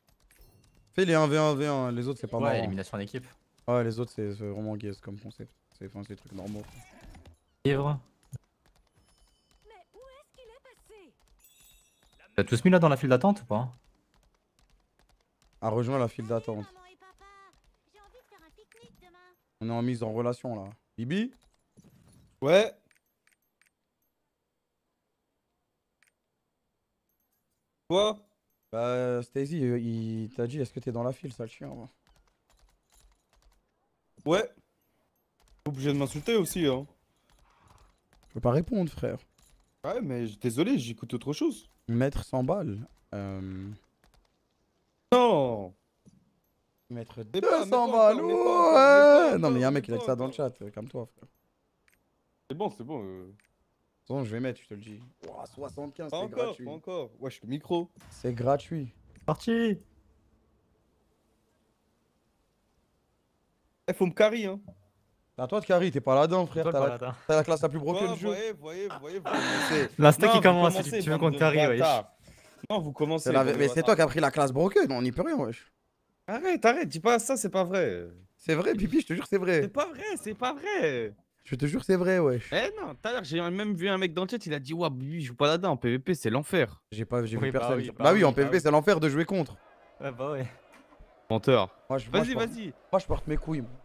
S1: Fais les 1v1, 1v1, les autres c'est pas
S5: Ouais,
S1: marrant.
S5: élimination en équipe.
S1: Ouais, les autres c'est vraiment gaze comme concept. C'est enfin, des trucs normaux.
S5: Livre.
S3: Mais où est-ce qu'il est passé?
S5: T'as tous mis là dans la file d'attente ou pas?
S1: À rejoindre la file d'attente.
S3: Maman et papa, j'ai envie de faire un pique-nique demain.
S1: On est en mise en relation là. Bibi?
S4: Ouais. Quoi?
S1: Bah, Stacy, il t'a dit est-ce que t'es dans la file, sale chien? Va.
S4: Ouais. Obligé de m'insulter aussi, hein.
S1: Je peux pas répondre, frère.
S4: Ouais, mais désolé, j'écoute autre chose.
S1: Mettre 100 balles.
S4: Non.
S1: Mettre
S4: Mais pas,
S1: 200
S4: mais
S1: balles.
S4: pas encore, mais pas
S1: Ouais.
S4: encore, mais pas
S1: Non, mais y'a un
S4: encore,
S1: mec, il a
S4: mais
S1: que
S4: pas
S1: ça dans le
S4: encore.
S1: chat. Calme-toi, frère.
S4: C'est bon, c'est bon.
S1: De toute façon, je vais mettre, je te le dis. Ouah, 75,
S4: Pas
S1: c'est
S4: encore,
S1: gratuit.
S4: pas encore. Wesh, le micro.
S1: C'est gratuit.
S5: Parti.
S4: Eh, faut me carry, hein.
S1: C'est à toi de carry, t'es pas là-dedans, frère.
S5: Toi, le
S1: T'as
S5: paladin.
S1: la classe la plus broken du jeu.
S4: Voyez, vous commencez.
S5: L'instant
S4: Non,
S5: qui
S4: vous
S5: commence,
S4: commencez,
S5: tu veux
S4: bande
S5: qu'on
S4: de
S5: te carry, wesh.
S4: bâtards. Non, vous commencez.
S1: C'est la-
S4: bande de
S1: Mais c'est toi
S4: bâtards.
S1: qui as pris la classe broken, on n'y peut rien, wesh.
S4: Arrête, dis pas ça, c'est pas vrai.
S1: C'est vrai, Pipi, je te jure, c'est vrai.
S4: C'est pas vrai, c'est pas vrai.
S1: Je te jure, c'est vrai, wesh.
S4: Eh non, tout à l'heure, j'ai même vu un mec dans le chat, il a dit, ouais, Bibi, je joue pas là-dedans, en PVP, c'est l'enfer.
S1: J'ai
S5: Oui,
S1: vu
S5: bah
S1: personne.
S5: oui,
S1: Bah oui, en
S5: bah
S1: PvP,
S5: oui.
S1: c'est l'enfer de jouer contre.
S5: Ouais, bah ouais.
S4: Menteur.
S1: Moi, je
S4: Vas-y,
S1: porte-
S4: vas-y.
S1: Moi, je porte mes couilles. Moi.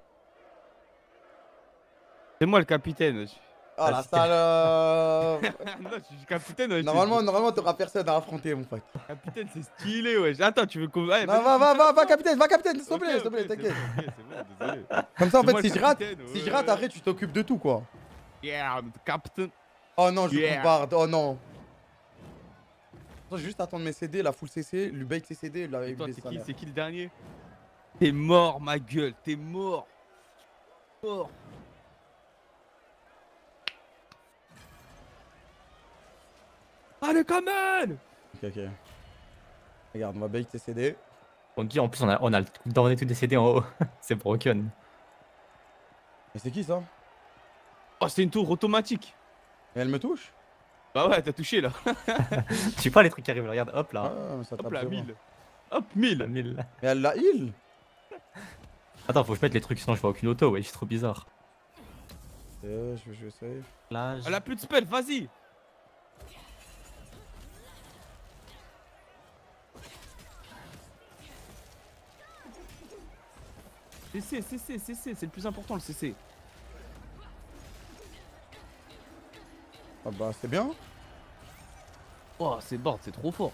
S4: C'est moi le capitaine. wesh.
S1: Ah, la salope.
S4: Non, je suis capitaine. wesh.
S1: Normalement, t'auras personne à affronter, mon pote.
S4: Capitaine, c'est stylé, wesh. Attends, tu veux qu'on. Allez,
S1: Non, va, capitaine, s'il te plaît, t'inquiète.
S4: C'est bon, désolé.
S1: Comme ça, en
S4: C'est
S1: fait,
S4: moi
S1: si
S4: le
S1: je rate,
S4: capitaine,
S1: si je
S4: ouais,
S1: rate,
S4: ouais.
S1: après, tu t'occupes de tout, quoi.
S4: Yeah, captain.
S1: Oh non, je
S4: Yeah.
S1: bombarde, oh non. Attends, je vais juste attendre mes CD, la full CC, lui bait ses CD, la
S4: Et toi,
S1: les
S4: c'est qui,
S1: salaires.
S4: c'est qui le dernier? T'es mort, ma gueule, t'es mort. Mort. Allez, Kamel!
S1: Ok. Regarde, on va bait ses CD.
S5: On dit en plus, on a le cooldown et tout décédé en haut. C'est broken.
S1: Mais c'est qui ça?
S4: Oh, c'est une tour automatique.
S1: Et elle me touche?
S4: Bah ouais, t'as touché là.
S5: Je sais pas les trucs qui arrivent, là, regarde, hop là.
S1: Ah, mais ça
S4: Hop
S1: tape
S4: là,
S1: zéro.
S4: 1000. Hop, 1000.
S5: La 1000.
S1: Mais elle l'a heal?
S5: Attends, faut que je mette les trucs, sinon je vois aucune auto, ouais, c'est trop bizarre.
S1: Je vais jouer safe.
S5: Là,
S4: Elle a plus de spell, vas-y. CC, c'est le plus important le CC.
S1: Ah bah, c'est bien.
S4: Oh, c'est board, c'est trop fort.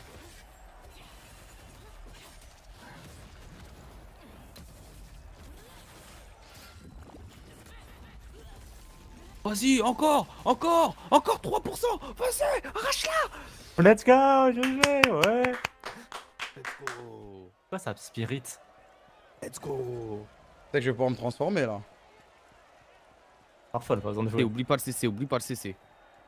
S4: Vas-y, encore 3%. Vas-y, arrache-la.
S5: let's go, GG, ouais.
S4: Let's go.
S5: Quoi ça, Spirit?
S4: Let's go.
S1: C'est que je vais pouvoir me transformer là.
S5: Parfois, on a pas besoin de
S4: Et
S5: jouer.
S4: oublie pas le CC, oublie pas le CC.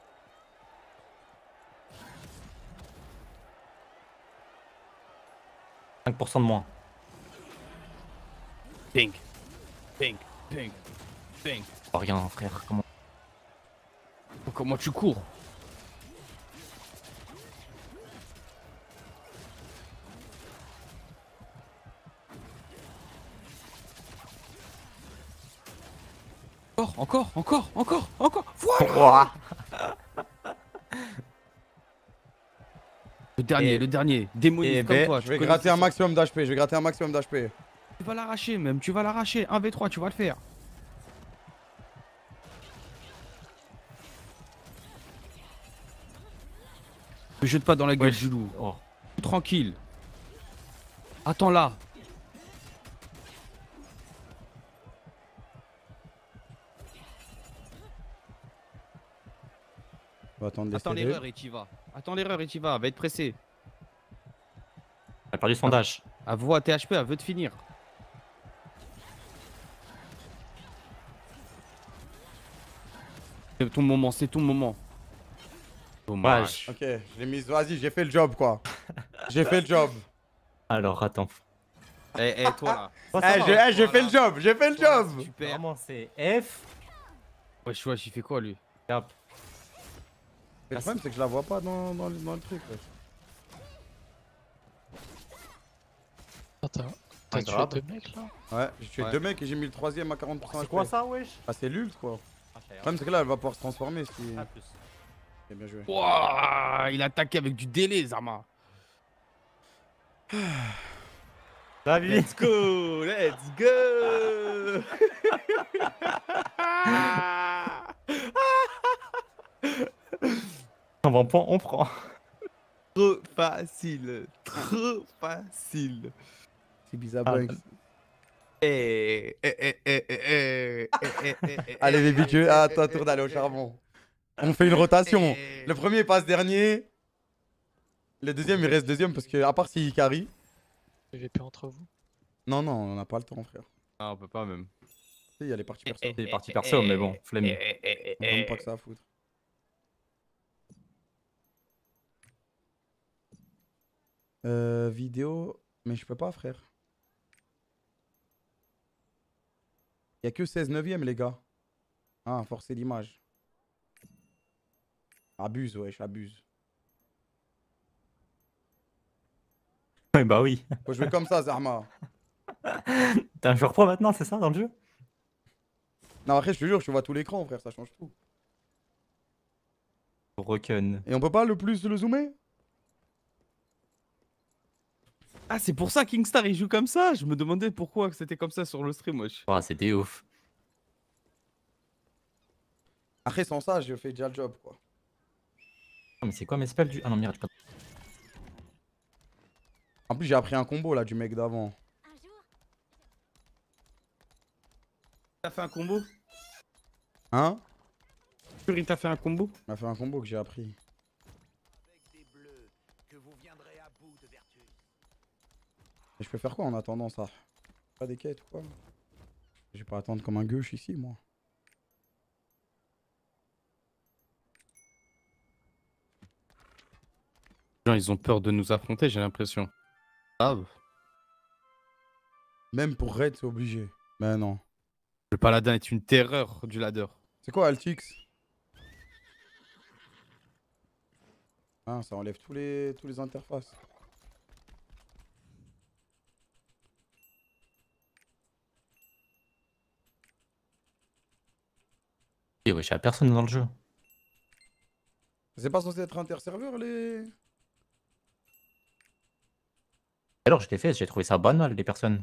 S5: « 5% de moins.
S4: Ping. Ping. Ping. Ping.
S5: Oh, rien, frère, comment...
S4: Comment tu cours? Encore. Voilà.
S5: Ouah.
S4: Le dernier. Démoniste
S5: Eh
S4: comme
S5: ben,
S4: toi.
S1: Je vais gratter un maximum d'HP,
S4: Tu vas l'arracher même, tu vas l'arracher. 1v3, tu vas le faire. Ne jette pas dans la gueule
S5: Wesh.
S4: du loup.
S5: Oh.
S4: Tranquille. Attends là.
S1: On va attendre des
S4: Attends
S1: CD.
S4: l'erreur et t'y vas. Va être pressé.
S5: Elle a perdu son dash.
S4: À voix THP, elle veut te finir. C'est ton moment.
S5: Dommage.
S1: Ok, je l'ai mise. Vas-y, j'ai fait le job quoi. J'ai fait le job.
S5: Alors, attends.
S4: Eh, toi là.
S5: Oh, ça va.
S1: J'ai fait le job, j'ai fait le job.
S4: Tu perds.
S5: Vraiment, c'est F.
S4: Wesh, il fait quoi lui?
S5: Cap.
S1: Mais le problème, c'est que je la vois pas dans le truc. Ouais.
S6: Attends. T'as tué
S5: grave.
S6: 2 mecs là?
S1: Ouais, j'ai tué
S4: Ouais.
S1: 2 mecs et j'ai mis le troisième à 40%
S5: C'est
S1: HP.
S5: quoi ça, wesh?
S1: Ah, c'est l'ult quoi.
S5: Ah,
S1: Le problème, c'est que là, elle va pouvoir se transformer si.
S5: Ah, plus.
S1: C'est bien joué.
S4: Wouah, il a attaqué avec du délai, Zama.
S5: Salut.
S4: Let's go, let's go.
S5: On va en point, on prend.
S4: Trop facile, trop facile.
S1: C'est bizarre,
S5: Ah,
S1: Banks. Allez,
S4: Allez,
S1: baby, toi, tour d'aller au charbon. On fait une rotation. Le premier passe dernier. Le deuxième, il reste deuxième parce que, à part s'il carry.
S6: PVP entre vous?
S1: Non, non, on n'a pas le temps, frère.
S4: Ah, on peut pas même.
S1: Tu sais, il y a les parties perso.
S5: C'est parti perso, mais bon, flemme.
S1: On n'a même pas que ça à foutre. Vidéo. Mais je peux pas, frère. Il y a que 16 neuvième, les gars. Ah, forcer l'image. Abuse, wesh, abuse.
S5: Ouais, bah oui.
S1: Faut jouer comme ça, Zarma.
S5: T'es un joueur pro maintenant, c'est ça, dans le jeu?
S1: Non, après, je te jure, je vois tout l'écran, frère, ça change tout.
S5: Broken.
S1: Et on peut pas le plus le zoomer?
S4: Ah, c'est pour ça Kingstar il joue comme ça. Je me demandais pourquoi que c'était comme ça sur le stream, wesh.
S5: Ah, c'était ouf.
S1: Après, sans ça, je fais déjà le job, quoi.
S5: Ah, mais c'est quoi mes spells du. Ah non, merde, j'ai pas.
S1: En plus, j'ai appris un combo, là, du mec d'avant.
S3: Un jour,
S4: T'as fait un combo?
S1: Hein?
S4: Fury, t'as fait un combo?
S1: Il m'a fait un combo que j'ai appris.
S2: Avec des bleus, que vous viendrez à bout de vertu.
S1: Et je peux faire quoi en attendant ça? Pas des quêtes ou quoi? Je vais pas attendre comme un gauche ici, moi.
S4: Les gens, ils ont peur de nous affronter, j'ai l'impression. Grave.
S1: Même pour raid, c'est obligé. Mais non.
S4: Le paladin est une terreur du ladder.
S1: C'est quoi Altix? Ah, ça enlève tous les interfaces.
S5: Et wesh, y'a personne dans le jeu.
S1: C'est pas censé être interserveur les.
S5: Alors, je l'ai fait, j'ai trouvé ça banal, les personnes.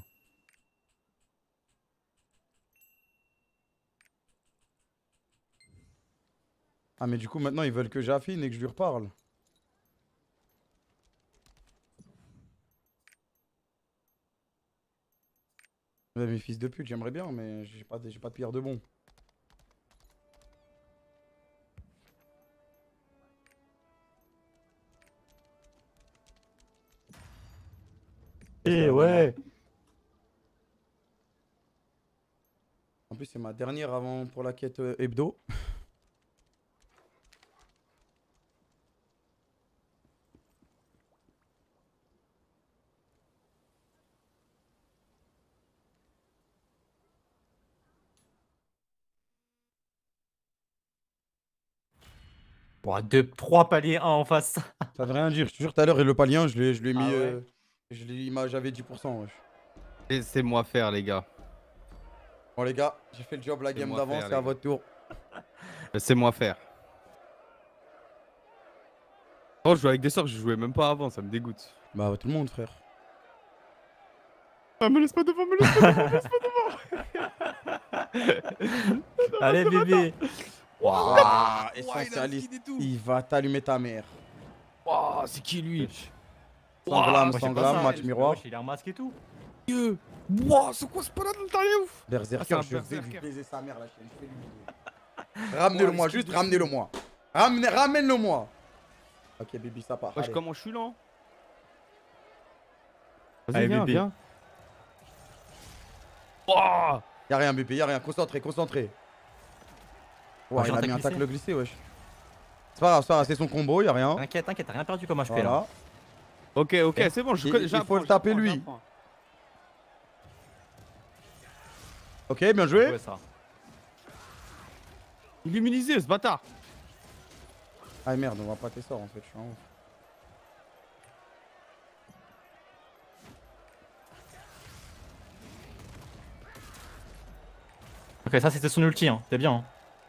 S1: Ah, mais du coup, maintenant ils veulent que j'affine et que je lui reparle. Ouais, mes fils de pute, j'aimerais bien, mais j'ai pas de pierre de bon.
S5: Eh ouais.
S1: En plus, c'est ma dernière avant pour la quête hebdo.
S5: Bon, 3 paliers, 1 en face.
S1: Ça veut rien dire, je te jure, tout à l'heure, et le palien, je lui ai mis.
S5: Ah ouais.
S1: J'avais 10%. Wesh.
S4: Laissez-moi faire, les gars.
S1: Bon, les gars, j'ai fait le job la game
S4: Laissez-moi
S1: d'avant,
S4: faire,
S1: c'est à
S4: les
S1: votre tour.
S4: Laissez-moi faire. Oh, je joue avec des sorts que je jouais même pas avant, ça me dégoûte.
S1: Bah, tout le monde, frère.
S4: Ah, me laisse pas devant, me laisse pas devant.
S5: Allez, bébé.
S1: Waouh,
S4: il a
S1: essentialiste.
S4: skin et tout.
S1: Il va t'allumer ta mère.
S4: Waouh, c'est qui lui?
S1: Sanglame,
S5: Moi, je sais pas
S1: sanglame,
S5: ça,
S1: match
S5: wesh,
S1: miroir.
S5: wesh, il est en masque et tout.
S4: Dieu. Waouh, c'est quoi ce paladin de taille ouf?
S1: Berserker,
S4: Ah, c'est un
S1: je vais
S4: berserker.
S1: lui baiser sa mère, la chienne. Je vais lui baiser. Ramenez-le-moi, juste ramenez-le-moi. Ramène-le-moi. Ok, baby, ça part.
S4: Wesh,
S1: Allez.
S4: comment je suis lent?
S5: Allez,
S4: Vas-y, viens,
S5: bébé.
S4: viens. Waouh.
S1: Y'a rien, bébé, y'a rien. Concentré, concentré.
S5: Moi,
S1: Ouais,
S5: j'ai
S1: il
S5: un
S1: a mis un
S5: tacle
S1: tacle glissé, wesh. C'est pas grave, c'est son combo, y'a rien.
S5: T'inquiète, t'inquiète, t'as rien perdu comme HP là.
S1: Voilà.
S4: Ok, ok, c'est bon, je
S1: Il-
S4: connais.
S1: il faut
S4: j'apprends,
S1: le taper,
S4: j'apprends,
S1: lui.
S4: j'apprends.
S1: Ok, bien joué.
S5: Ouais, ça.
S4: Il est immunisé, ce bâtard.
S1: Ah merde, on va pas tes sorts en fait, je suis en haut.
S5: Ok, ça c'était son ulti, hein. T'es bien. Hein.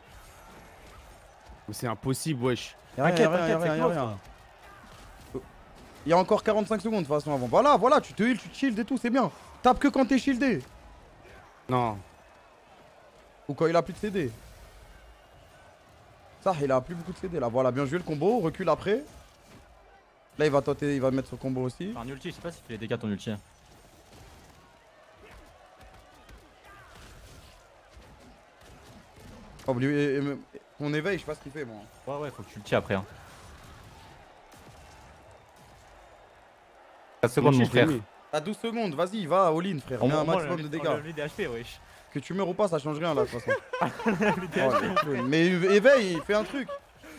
S4: Mais c'est impossible, wesh.
S1: Y'a rien,
S5: T'inquiète,
S1: y'a rien,
S5: t'inquiète,
S1: y'a
S5: c'est
S1: rien,
S5: close,
S1: y'a rien. Il y a encore 45 secondes de toute façon avant. Voilà, voilà, tu te heal, tu te shield et tout, c'est bien. Tape que quand t'es shieldé.
S4: Non.
S1: Ou quand il a plus de CD. Ça, il a plus beaucoup de CD là. Voilà, bien joué le combo, recule après. Là, il va tenter, il va mettre son combo aussi.
S5: Un ulti, je sais pas s'il fait les dégâts ton ulti.
S1: Oh, ton éveil, je sais pas ce qu'il fait moi.
S5: Ouais, faut que tu le tues après. Hein. 4 secondes, mon frère.
S1: T'as 12 secondes, vas-y, va, all-in frère. Mets un maximum de dégâts.
S5: Les HP, wesh.
S1: Que tu meurs ou pas, ça change rien là de toute façon.
S5: Les DHP.
S1: Ouais, mais éveil, fais un truc.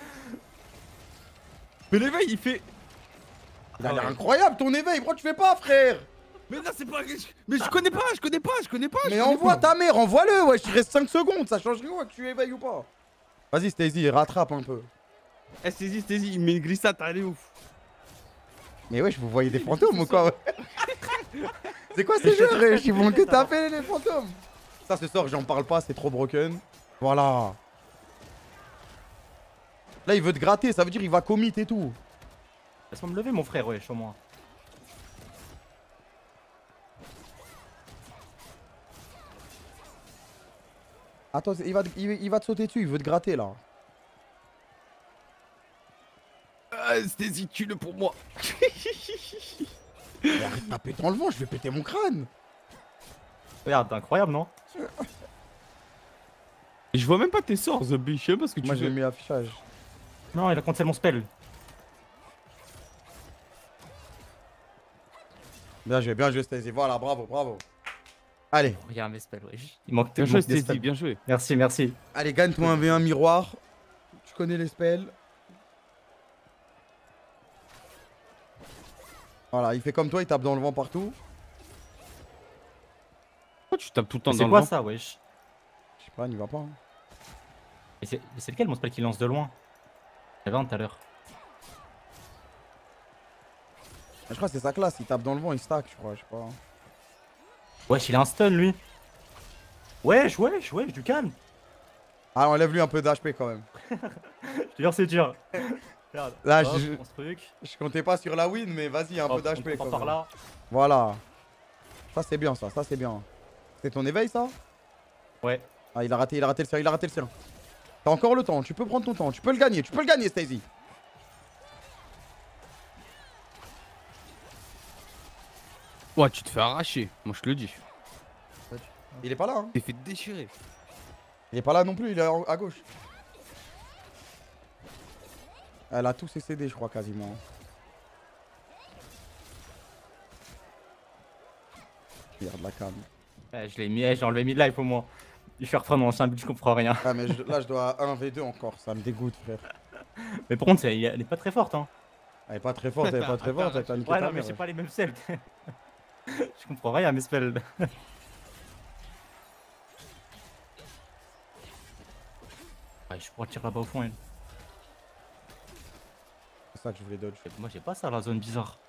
S4: Mais l'éveil, il fait.
S1: Il a l'air incroyable ton éveil, pourquoi tu fais pas frère?
S4: Mais là, c'est pas. Mais je connais pas.
S1: Mais envoie ta mère, envoie-le, ouais, il reste 5 secondes, ça change rien que tu éveilles ou pas. Vas-y Stacy, rattrape un peu.
S4: Eh, saisis, il met une glissade, allez ouf.
S1: Mais wesh, vous voyez des fantômes ou quoi ouais. C'est quoi ces jeux, wesh? Ils vont que taper les fantômes. Ça, ce sort, j'en parle pas, c'est trop broken. Voilà. Là, il veut te gratter, ça veut dire il va commit et tout.
S5: Laisse-moi me lever, mon frère, wesh, au moins.
S1: Attends, il va te sauter dessus, il veut te gratter là.
S4: Stézy, tue-le pour moi.
S1: Mais arrête de taper dans le vent, je vais péter mon crâne.
S5: Regarde, incroyable, non?
S4: Je vois même pas tes sorts, The Bee, je sais pas ce que tu
S1: Moi, j'ai
S4: fais.
S1: mis affichage.
S5: Non, il a cancel mon spell.
S1: Bien joué Stacy, voilà, bravo, bravo. Allez,
S5: Regarde mes spells, wesh. Il manque
S4: Bien
S5: il
S4: joué,
S5: manque des
S4: Stézy,
S5: spells.
S4: bien joué.
S5: Merci.
S1: allez, gagne-toi un V1 miroir. Tu connais les spells. Voilà, il fait comme toi, il tape dans le vent partout.
S4: Pourquoi tu tapes tout le temps
S5: Mais
S4: dans
S5: c'est
S4: le
S5: quoi
S4: vent?
S5: ça, wesh?
S1: Je sais pas, n'y va pas. Hein.
S5: Mais c'est lequel mon spell qui lance de loin? Il y avait un tout à l'heure.
S1: Je crois que c'est sa classe, il tape dans le vent, il stack, je crois, je sais pas.
S5: Wesh, il a un stun, lui. Wesh, du calme.
S1: Ah, enlève-lui un peu d'HP quand même.
S5: Je te jure, c'est dur. Regarde.
S1: Là,
S5: Hop,
S1: je-
S5: on se truc.
S1: Je comptais pas sur la win, mais vas-y, un peu
S5: Hop, on
S1: d'HP
S5: prend
S1: quand
S5: par
S1: même.
S5: là.
S1: Voilà. Ça c'est bien, ça c'est bien. C'est ton éveil ça?
S5: Ouais.
S1: Ah, il a raté le sien, T'as encore le temps, tu peux prendre ton temps, tu peux le gagner, Stacy.
S4: Ouais, tu te fais arracher, moi je te le dis.
S1: Il est pas là, hein.
S4: T'es fait déchirer.
S1: Il est pas là non plus, il est à gauche. Elle a tous ses CD, je crois, quasiment. Regarde la cam.
S5: Je l'ai mis, j'ai enlevé mid life au moins. Je suis reprendre mon ancien but, je comprends rien.
S1: Ah, mais là, je dois 1v2 encore, ça me dégoûte, frère.
S5: Mais par contre, elle est pas très forte, hein.
S1: Elle est pas très forte, elle t'a niqué
S5: Ouais,
S1: ta
S5: non, mais
S1: mère,
S5: j'ai
S1: ouais.
S5: pas les mêmes spells. Je comprends rien à mes spells. Ouais, je pourrais tirer là-bas au fond, elle.
S1: C'est ça que je voulais dodge.
S5: Moi, j'ai pas ça, la zone bizarre.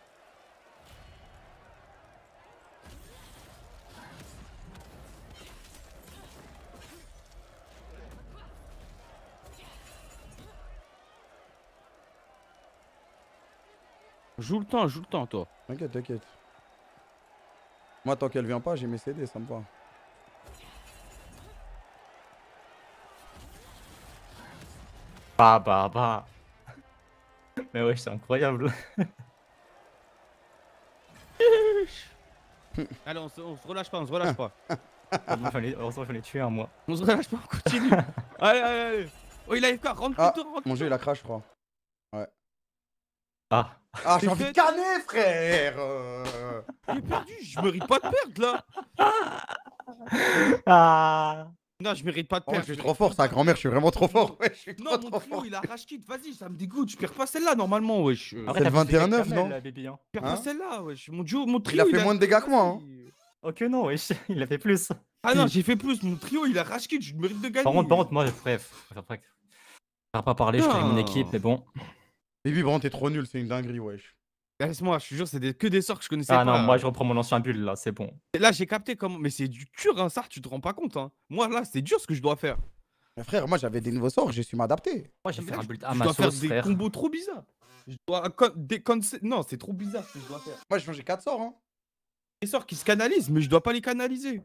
S4: Joue le temps, toi.
S1: T'inquiète. Moi, tant qu'elle vient pas, j'ai mes CD, ça me va.
S5: Bah. Mais ouais, c'est incroyable.
S4: Allez, on se relâche pas,
S5: Heureusement, j'en ai tué un, moi.
S4: On se relâche pas, on continue. allez. Oh, il a FK, rentre
S1: Ah,
S4: plutôt, rentre
S1: mon jeu, il
S4: plutôt.
S1: a crash, je crois.
S5: Ah.
S1: Ah, j'ai
S4: C'est
S1: envie de
S4: fait.
S1: canner, frère.
S4: J'ai perdu, je mérite pas de perdre là.
S5: Ah.
S4: Non, je mérite pas de
S1: Oh,
S4: perdre.
S1: je suis trop fort, sa grand-mère, je suis vraiment trop fort. Ouais, je suis
S4: Non,
S1: trop
S4: mon trio,
S1: fort.
S4: il a rage kit, vas-y, ça me dégoûte, je perds pas celle-là normalement, wesh.
S5: Après,
S1: C'est le
S5: t'as plus de
S1: 21-9,
S5: dégâts que
S1: non
S5: Kamel, baby, hein.
S4: Je perds
S1: Hein
S4: pas celle-là, wesh. Mon trio,
S1: Il a fait moins de dégâts que moi, hein.
S5: Ok, non, wesh, il a fait plus.
S4: Ah non, j'ai fait plus, mon trio, il a rage kit, je mérite de gagner.
S5: Par contre, moi, bref. Après, je vais pas parler, je connais mon
S4: Non.
S5: équipe, mais bon.
S1: Baby, vraiment, t'es trop nul, c'est une dinguerie, wesh.
S4: Laisse-moi, je te jure, c'est que des sorts que je connaissais pas.
S5: Ah non, moi je reprends mon ancien bulle là, c'est bon.
S4: Là, j'ai capté comment. Mais c'est du dur, hein, ça, tu te rends pas compte. Hein. Moi, là, c'est dur ce que je dois faire.
S1: Mais frère, moi j'avais des nouveaux sorts, j'ai su m'adapter.
S5: Moi j'ai
S4: Mais
S5: fait
S4: là,
S5: un build
S4: je
S5: à
S4: dois
S5: ma
S4: faire
S5: sauce,
S4: des
S5: frère.
S4: combos trop bizarres. Je dois. Non, c'est trop bizarre ce que je dois faire.
S1: Moi j'ai changé 4 sorts, hein.
S4: Des sorts qui se canalisent, mais je dois pas les canaliser.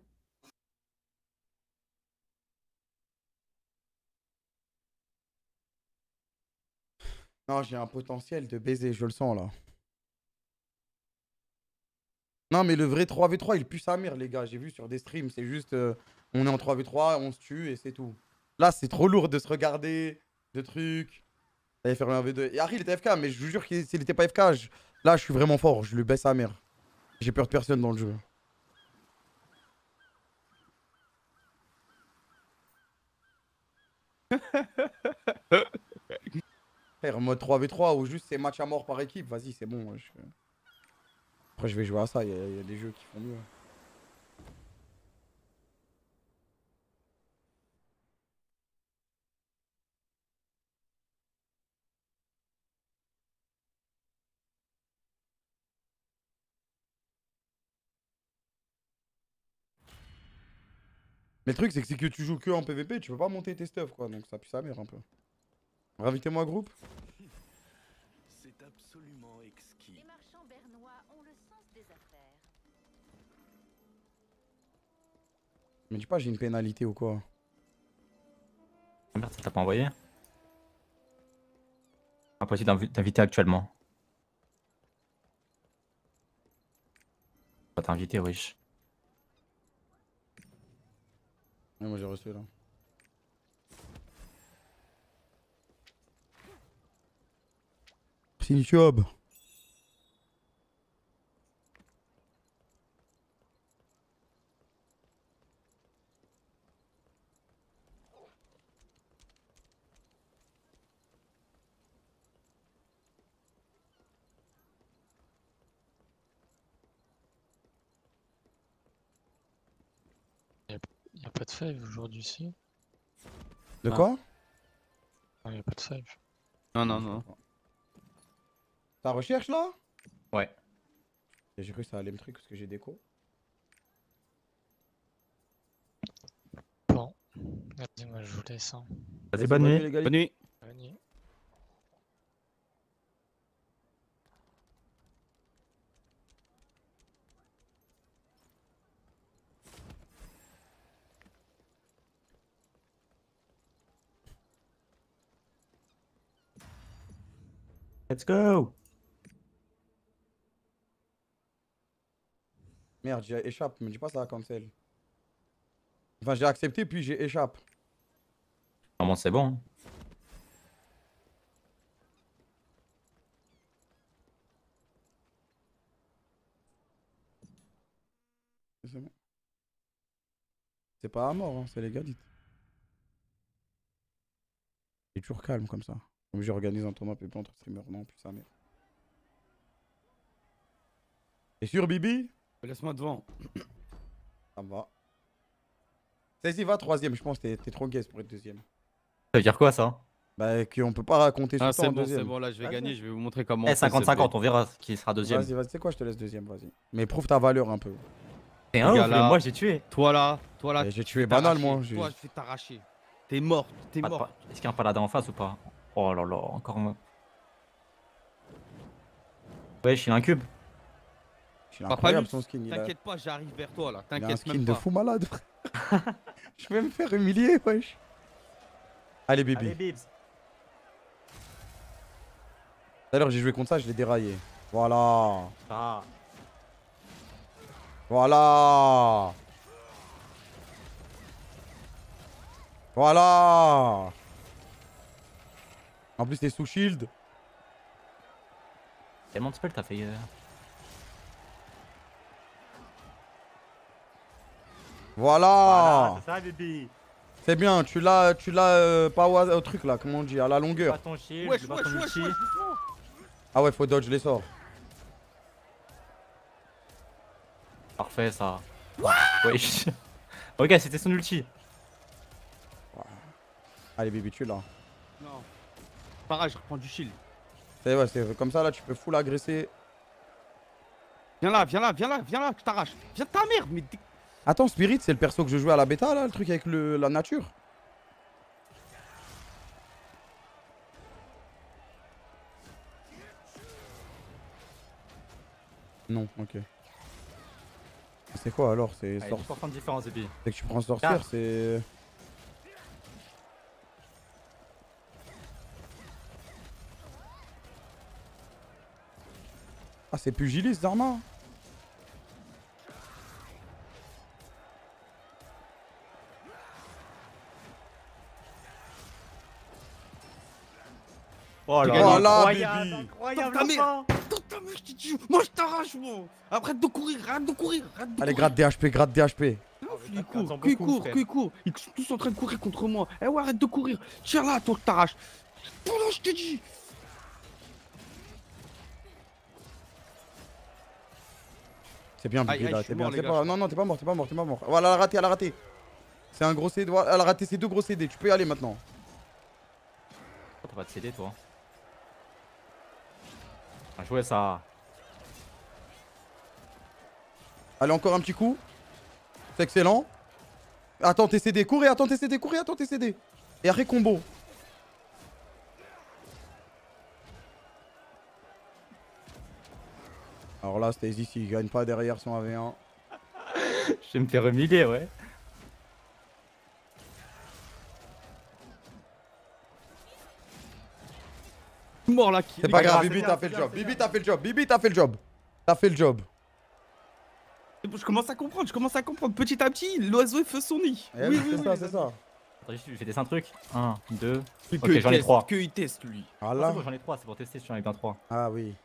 S1: Non, j'ai un potentiel de baiser, je le sens là. Non, mais le vrai 3v3, il pue sa mère, les gars. J'ai vu sur des streams, c'est juste. On est en 3v3, on se tue et c'est tout. Là, c'est trop lourd de se regarder, de trucs. D'aller faire un 1v2. Et Harry, il était FK, mais je vous jure que s'il était pas FK, là, je suis vraiment fort. Je lui baisse sa mère. J'ai peur de personne dans le jeu. Faire mode 3v3 ou juste c'est match à mort par équipe, vas-y, c'est bon. Après, je vais jouer à ça, il y a des jeux qui font mieux. Mais le truc, c'est que si que tu joues que en PVP, tu peux pas monter tes stuff, quoi. Donc ça pue sa mère un peu. Ravitez-moi, groupe.
S2: C'est absolument exquis.
S3: Les marchands bernois ont le sens des affaires.
S1: Mais dis pas, j'ai une pénalité ou quoi.
S5: Ah, merde, ça t'a pas envoyé? Impossible d'inviter actuellement. Pas t'inviter, wesh.
S1: Ouais, moi j'ai reçu là. C'est YouTube.
S6: Y a pas de five aujourd'hui, si?
S1: De
S4: Ah.
S1: quoi?
S6: Non, y a pas de five.
S4: Non, non, non.
S1: Ta recherche là?
S5: Ouais.
S1: J'ai cru que ça allait me truc parce que j'ai déco.
S6: Bon. Vas-y, moi je vous laisse. Hein.
S5: Vas-y, bonne nuit.
S1: les gars.
S4: Bonne nuit.
S6: Bonne nuit.
S5: Let's go.
S1: Merde, j'ai échappe, me dis pas ça à cancel. Enfin, j'ai accepté puis j'ai échappe.
S5: Normalement, c'est bon. Hein.
S1: C'est bon. C'est pas à mort, hein, c'est l'égalité. C'est toujours calme comme ça. Comme j'organise un tournoi PP entre streamers, non, plus ça merde. T'es sûr, Bibi?
S4: Laisse-moi devant.
S1: Ça me va. Vas-y, va troisième, je pense que t'es trop guess pour être deuxième.
S5: Ça veut dire quoi ça?
S1: Bah, qu'on peut pas raconter sur
S4: Ah,
S1: toi
S4: c'est
S1: en
S4: bon,
S1: deuxième.
S4: c'est bon. Là, je vais
S1: Vas-y.
S4: gagner. Je vais vous montrer comment.
S5: Eh,
S4: on fait, s'il te
S5: 50-50,
S4: plaît.
S5: on verra qui sera deuxième.
S1: Vas-y, vas-y, c'est quoi, je te laisse deuxième, vas-y. Mais prouve ta valeur un peu.
S5: T'es un
S4: Les
S5: ouf,
S4: gars, là.
S5: moi j'ai tué.
S4: Toi là,
S1: Eh, j'ai
S4: tu
S1: tué
S4: fais
S1: banal,
S4: t'arracher.
S1: moi, j'ai-
S4: Toi, je vais t'arracher. T'es mort, t'es
S5: Pas de
S4: mort.
S5: pa- Est-ce qu'il y a un paladin en face ou pas? Oh là là, encore un. Wesh, il a un cube.
S1: Il est
S4: Papa
S1: incroyable
S4: Lux,
S1: son skin. Il a,
S4: t'inquiète pas, j'arrive vers toi là.
S1: il a un
S4: T'inquiète
S1: skin
S4: même
S1: de
S4: pas.
S1: fou malade, frère. Je vais me faire humilier, wesh. Allez, Bibi.
S5: Allez, Bibs.
S1: Tout à l'heure, j'ai joué contre ça, je l'ai déraillé. Voilà.
S5: Ah.
S1: Voilà. Voilà. En plus, t'es sous shield.
S5: Tellement de spells t'as fait.
S1: Voilà.
S5: c'est ça, Bibi.
S1: C'est bien, tu l'as pas au truc là, comment on dit, à la longueur.
S5: Pas ton shield,
S4: Wesh,
S5: pas
S4: wesh,
S5: ton
S4: wesh,
S5: ulti.
S4: wesh.
S1: Ah ouais, faut dodge les sorts.
S5: Parfait ça. Wesh. Ok, c'était son ulti.
S1: Allez, Bibi, tu l'as.
S4: Non. Pareil, je reprends du shield.
S1: C'est ouais, c'est comme ça là, tu peux full agresser.
S4: Viens là, viens là, viens là, viens là, je t'arrache. Viens de ta merde, mais
S1: Attends, Spirit, c'est le perso que je jouais à la bêta là, le truc avec la nature. Non, ok. C'est quoi alors? C'est
S5: Allez,
S1: sorcière.
S5: 10% de différence, Ebi.
S1: C'est que tu prends sorcière,
S5: Ah.
S1: c'est. Ah, c'est pugiliste, Zarma.
S5: Oh
S4: là
S1: là,
S5: incroyable,
S1: baby.
S5: incroyable,
S4: Putain, mais-
S5: enfin.
S4: Attends, mais je te dis, moi je t'arrache, moi. Arrête de courir, arrête de courir, arrête de
S1: Allez,
S4: courir.
S1: gratte DHP, gratte DHP.
S4: Il
S5: Attends
S4: court,
S5: beaucoup,
S4: qu'il court,
S5: frère.
S4: qu'il court. Ils sont tous en train de courir contre moi. Eh ouais, arrête de courir. Tire là, toi, je t'arrache. Voilà, je te dis.
S1: C'est bien,
S4: Aïe,
S1: Bibi,
S4: aïe,
S1: là,
S4: je suis
S1: t'es bien.
S4: mort, les
S1: C'est
S4: gars,
S1: pas...
S4: je
S1: Non, non, t'es pas mort, t'es pas mort, t'es pas mort. Voilà, elle a raté, elle a raté. C'est un gros CD, elle a raté ses 2 gros CD, tu peux y aller maintenant.
S5: T'as pas de CD, toi. Bien joué, ça.
S1: Allez, encore un petit coup. C'est excellent. Attends tes CD, courez, attends tes CD, courez, attends tes CD. Et après combo. Alors là, Stacy, s'il gagne pas derrière son AV1.
S5: Je vais me faire humilier, ouais.
S4: Mort là.
S1: C'est pas grave,
S5: c'est
S1: Bibi,
S5: bien,
S1: t'as
S5: c'est
S1: fait le
S5: bien,
S1: job.
S5: c'est
S1: Bibi,
S5: bien.
S1: t'as fait le job. Bibi, t'as fait le job. T'as fait le job.
S4: Je commence à comprendre, je commence à comprendre. Petit à petit, l'oiseau fait son nid.
S1: Eh oui, c'est ça, c'est ça.
S5: Attends, je vais tester un truc. 1, 2.
S4: Que
S5: Ok,
S4: il
S5: j'en ai
S4: teste,
S5: 3.
S4: Que il teste, lui.
S1: Voilà.
S5: C'est bon, j'en ai 3, c'est pour tester si j'en ai bien 3.
S1: Ah oui.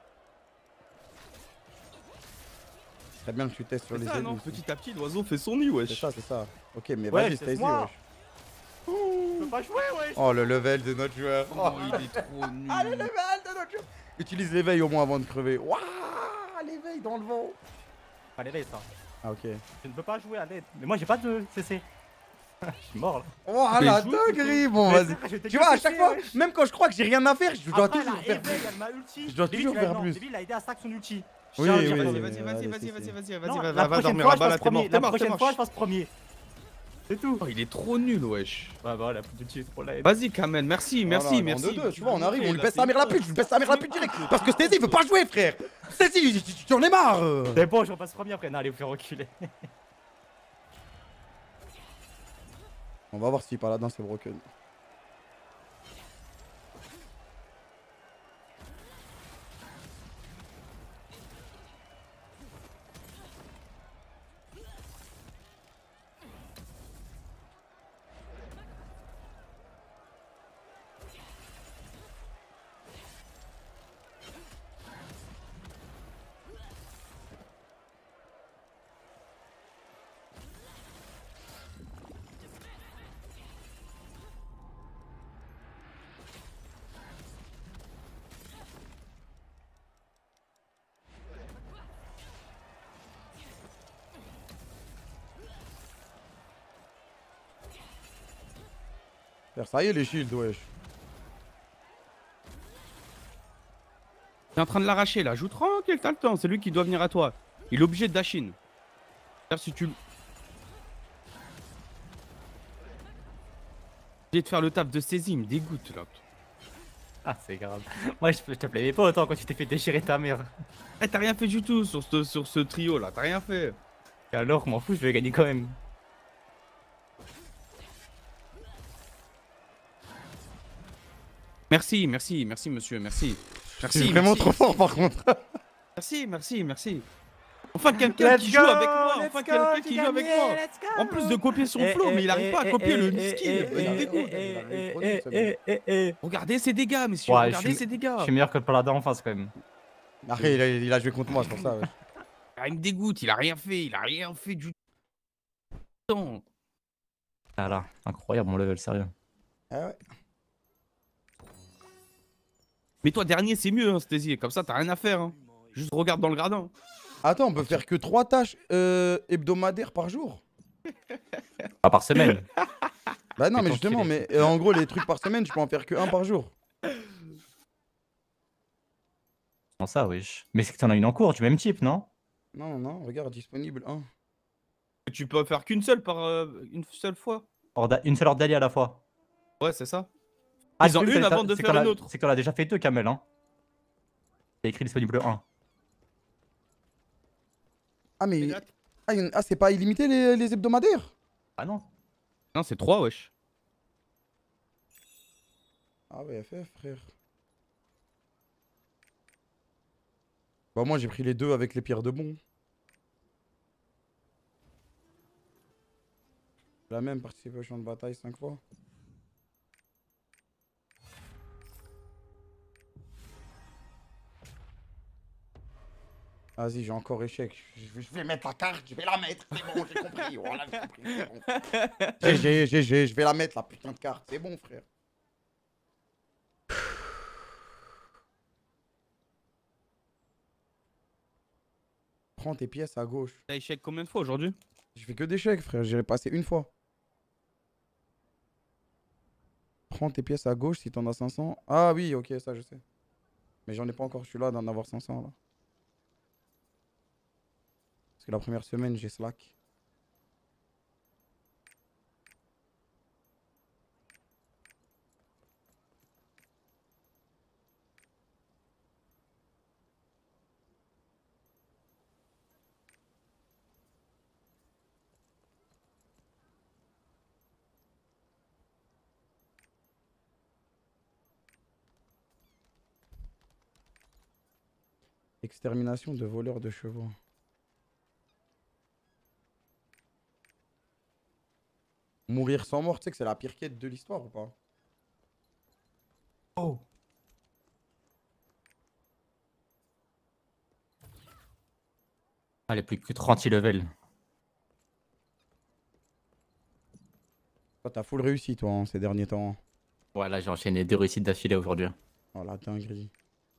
S1: Très bien que tu testes sur
S4: C'est
S1: les
S4: ça, non
S1: ennemis.
S4: Petit à petit, l'oiseau fait son nid, wesh.
S1: C'est ça, c'est ça. Ok, mais
S5: Ouais,
S1: vas-y,
S5: c'est
S1: Stacy,
S5: moi.
S1: wesh.
S5: Je peux pas jouer, ouais.
S1: Oh, le level de notre joueur.
S4: Oh, il est trop nul.
S1: Ah, le level de notre joueur. Utilise l'éveil au moins avant de crever. Waouh, l'éveil dans le vent.
S5: Pas l'éveil, ça.
S1: Ah, ok.
S5: Je ne peux pas jouer à l'aide. Mais moi, j'ai pas de CC. Je suis mort, là.
S1: Oh,
S4: Mais
S1: la
S4: joue,
S1: dinguerie. Bon,
S5: Mais
S1: vas-y.
S5: frère, j'étais
S1: Tu
S5: que
S1: vois, à
S5: CC,
S1: chaque fois,
S5: wesh.
S1: même quand je crois que j'ai rien à faire, je dois
S5: Après,
S1: toujours
S5: elle a
S1: faire
S5: éveil,
S1: plus.
S5: elle m'a ulti.
S1: Je dois
S5: Bibi,
S1: toujours
S5: tu l'as-
S1: faire
S5: non,
S1: plus.
S5: Bibi, il a aidé à stack son ulti.
S1: Oui,
S5: Tiens,
S1: oui,
S5: tiens,
S1: oui.
S4: Vas-y,
S1: mais
S4: vas-y, vas-y,
S1: allez,
S4: vas-y,
S1: c'est-
S4: vas-y, vas-y,
S5: Non,
S4: vas-y,
S5: la
S4: va
S5: prochaine
S4: dormir
S5: fois,
S4: là-bas,
S5: je
S4: là,
S5: passe
S4: t'es mort,
S5: premier.
S4: t'es
S5: La
S4: mort,
S5: prochaine
S4: t'es
S5: fois,
S4: mort.
S5: je passe premier. C'est tout.
S4: Oh, il est trop nul, wesh.
S5: Ouais, bah, la ulti, trop la haine.
S4: Vas-y, Kamel, merci, merci,
S1: Voilà,
S4: merci.
S1: en 2-2, tu vois, on arrive, on lui
S4: Là,
S1: baisse
S4: c'est
S1: sa mère la pute, je lui baisse sa mère la pute direct. Parce que Stacy veut pas jouer, frère. Stacy, tu en es marre.
S5: C'est bon, je repasse premier après. Non, allez, vous faire reculer.
S1: On va voir si Paladin c'est broken. Frère, ça y est les shields, wesh.
S4: T'es en train de l'arracher là, joue tranquille, t'as le temps, c'est lui qui doit venir à toi. Il est obligé de dash in. Si tu. Obligé de faire le taf de saisie, il me dégoûte là.
S5: Ah, c'est grave. Moi, je te plaisais pas autant quand tu t'es fait déchirer ta mère.
S4: Eh, t'as rien fait du tout sur ce trio là, t'as rien fait.
S5: Et alors, m'en fous, je vais gagner quand même.
S4: Merci, merci, merci monsieur, merci. Merci,
S1: C'est vraiment
S4: merci,
S1: trop fort par contre.
S4: Merci, merci, merci. Enfin quelqu'un qui joue avec moi, enfin quelqu'un qui joue avec moi. En plus de copier son flow, mais il arrive pas à copier le skill. Il me dégoûte. Regardez ses dégâts, messieurs,
S5: Ouais,
S4: regardez
S5: je
S4: ses dégâts.
S5: Je suis meilleur que le paladin en face quand même.
S1: Après, il a joué contre moi, c'est pour ça. Wesh.
S4: Ah, il me dégoûte, il a rien fait du temps.
S5: Ah là, incroyable mon level, sérieux.
S1: Ah ouais.
S4: Mais toi, dernier, c'est mieux, hein, Stacy. Comme ça, t'as rien à faire. Hein. Juste regarde dans le gradin.
S1: Attends, on peut faire que 3 tâches hebdomadaires par jour.
S5: Pas par semaine.
S1: Bah non,
S5: Mais
S1: mais justement,
S5: t'enculé.
S1: mais en gros, les trucs par semaine, tu peux en faire que 1 par jour.
S5: Comment ça, wesh? Mais c'est que t'en as une en cours du même type, non?
S1: Non, non, regarde, disponible 1.
S4: Tu peux faire qu'une seule par une seule fois.
S5: Une seule ordre d'allié à la fois.
S4: Ouais, c'est ça.
S5: Ah,
S4: Ils ont une avant de faire une autre.
S5: C'est qu'on a déjà fait 2, Kamel. Hein. Il y a écrit disponible 1.
S1: Ah, mais.
S4: Et là-
S1: Ah, c'est pas illimité les hebdomadaires?
S5: Ah non.
S4: Non, c'est 3, wesh.
S1: Ah ouais, FF, frère. Bah, moi, j'ai pris les 2 avec les pierres de bon. La même, participer au champ de bataille 5 fois. Vas-y, j'ai encore échec. Je vais mettre la carte, je vais la mettre. C'est bon, j'ai compris. Voilà, j'ai compris, c'est bon. GG, je vais la mettre, la putain de carte. C'est bon, frère. Prends tes pièces à gauche.
S4: T'as échec combien de fois aujourd'hui?
S1: Je fais que des chèques, frère. J'ai passé une fois. Prends tes pièces à gauche si t'en as 500. Ah oui, ok, ça je sais. Mais j'en ai pas encore. Je suis là d'en avoir 500 là. Parce que la première semaine, j'ai slack. Extermination de voleurs de chevaux. Mourir sans mort, tu sais que c'est la pire quête de l'histoire ou pas?
S5: Oh. Allez, plus que 30 level.
S1: Toi, t'as full réussi, toi, hein, ces derniers temps.
S5: Voilà, j'ai enchaîné 2 réussites d'affilée aujourd'hui.
S1: Oh la dinguerie.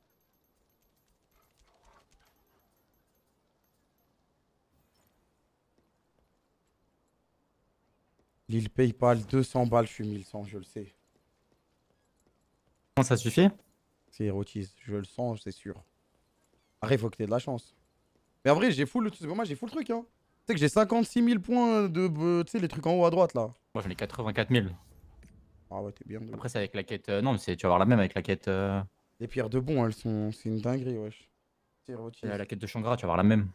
S1: L'île PayPal, 200 balles, je suis 1100, je le sais.
S5: Comment ça suffit?
S1: C'est érotise, je le sens, c'est sûr. Après, il faut que t'aies de la chance. Mais en vrai, j'ai full le truc. Moi, j'ai full le truc, hein. Tu sais que j'ai 56 000 points de. Tu sais, les trucs en haut à droite, là.
S5: Moi j'en ai 84 000.
S1: Ah ouais, t'es bien.
S5: Après, c'est avec la quête. Non, mais tu vas avoir la même avec la quête.
S1: Les pierres de bon, elles sont. C'est une dinguerie, wesh. C'est érotise.
S5: La quête de Shangara, tu vas avoir la même.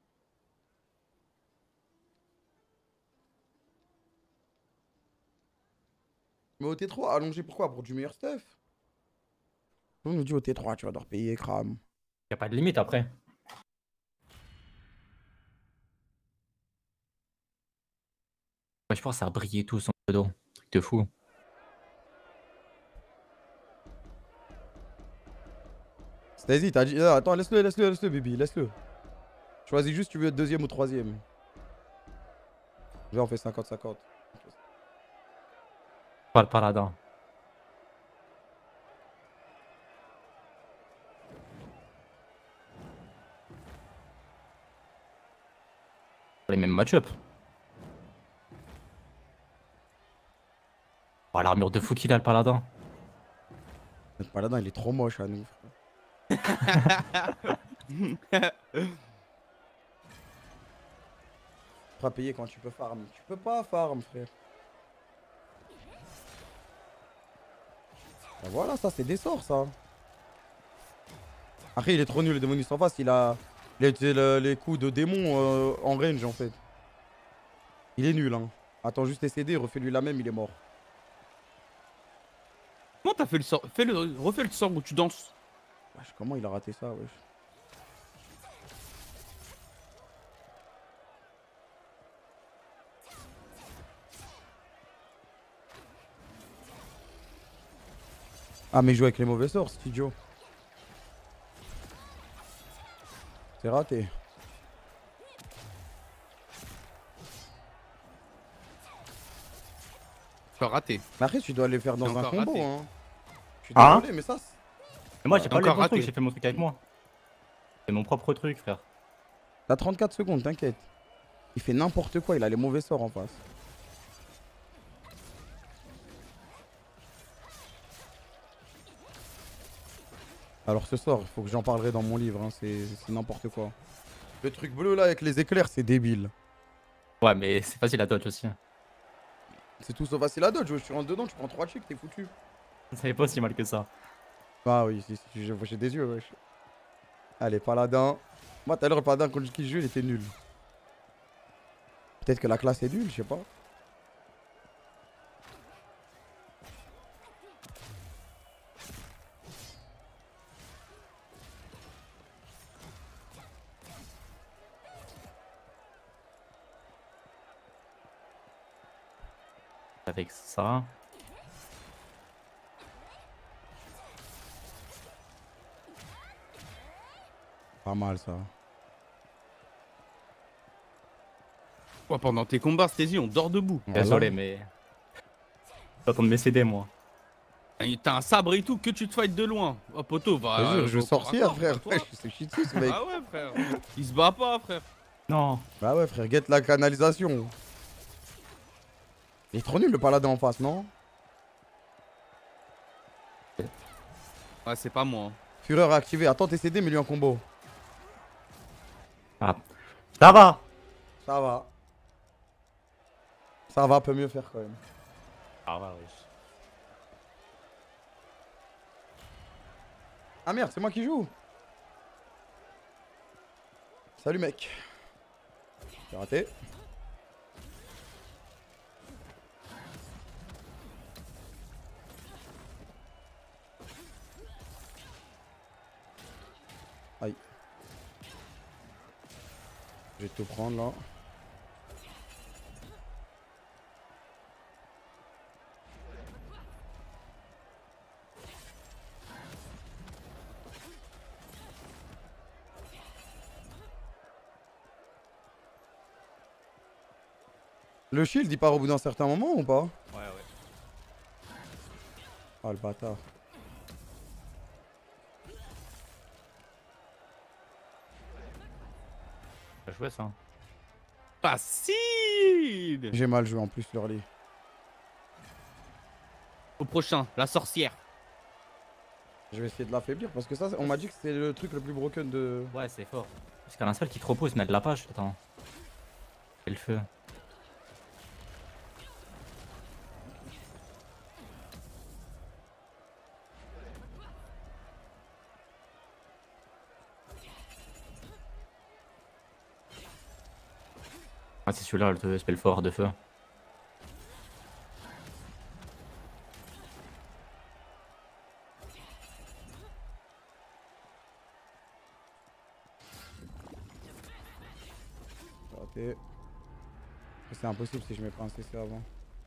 S1: Mais au T3, allongé pourquoi? Pour du meilleur stuff? On nous dit au T3, tu vas devoir payer, crame.
S5: Y a pas de limite après. Ouais, je pense que ça a brillé tout son pseudo. Truc de fou.
S1: Vas-y, t'as dit. Ah, attends, laisse-le, baby, laisse-le. Choisis juste, tu veux être deuxième ou troisième. Là, on fait 50-50.
S5: Pas le paladin. Les mêmes match-up. Oh, l'armure de fou qu'il a, le paladin.
S1: Notre paladin, il est trop moche à nous, frère. Tu pourras payer quand tu peux farm. Tu peux pas farm, frère. Ben voilà, ça, c'est des sorts, ça. Après, il est trop nul, le démoniste en face. Il a les coups de démon en range, en fait. Il est nul, hein. Attends juste les CD, refais-lui la même, il est mort.
S4: Comment t'as fait le sort? Refais le sort où tu danses.
S1: Wesh, comment il a raté ça, wesh? Ah, mais il joue avec les mauvais sorts, cet idiot. C'est raté.
S4: Tu as raté.
S1: Mais après, tu dois les faire dans
S4: C'est
S1: un
S4: encore
S1: combo,
S4: raté.
S1: hein. Je suis
S5: Hein?
S1: désolé, mais ça.
S5: Mais moi, j'ai pas
S4: Encore
S5: le bon
S4: raté.
S5: truc, j'ai fait mon truc avec moi. C'est mon propre truc, frère.
S1: T'as 34 secondes, t'inquiète. Il fait n'importe quoi, il a les mauvais sorts en face. Alors ce sort, il faut que j'en parlerai dans mon livre, hein. C'est n'importe quoi. Le truc bleu là avec les éclairs, c'est débile.
S5: Ouais, mais c'est facile à dodge aussi.
S1: C'est tout sauf facile à dodge. Je suis rentre dedans, tu prends 3 chicks, t'es foutu.
S5: Ça n'est pas si mal que ça.
S1: Ah oui, si, j'ai des yeux, wesh. Allez, paladin. Moi, tout à l'heure, le paladin contre qui je joue, il était nul. Peut-être que la classe est nulle, je sais pas.
S5: Avec ça.
S1: Pas mal ça.
S4: Quoi, pendant tes combats, Stézy, on dort debout.
S1: Voilà.
S5: Désolé, mais. J'attends de m'aider, moi.
S4: Et t'as un sabre et tout, que tu te fights de loin. Oh, poteau, va.
S1: Je te jure, je
S4: au
S1: veux
S4: corps à
S1: sortir,
S4: corps,
S1: frère.
S4: toi.
S1: Wesh, c'est shit ce mec.
S4: Ah ouais, frère. Il se bat pas, frère.
S5: Non.
S1: Bah ouais, frère, guette la canalisation. Il est trop nul le paladin en face, non?
S4: Ouais, c'est pas moi.
S1: Fureur activé. Attends, t'es CD, mais lui en combo.
S5: Ah. Ça va.
S1: Ça va. Ça va, peut mieux faire quand même.
S5: Ça va, oui.
S1: Ah merde, c'est moi qui joue. Salut mec. J'ai raté. Aïe. Je vais tout prendre là. Le shield il part au bout d'un certain moment ou pas?
S5: Ouais, ouais.
S1: Ah le bâtard.
S5: T'as joué ça.
S4: Facile.
S1: J'ai mal joué en plus l'early.
S4: Au prochain, la sorcière.
S1: Je vais essayer de l'affaiblir parce que ça on m'a dit que c'est le truc le plus broken de...
S5: Ouais, c'est fort. Parce qu'il y en a un seul qui te repose, mais de la page. Attends. Et le feu. Ah, c'est celui-là, le spell fort de feu.
S1: Raté. C'est impossible si je mets pas un CC avant.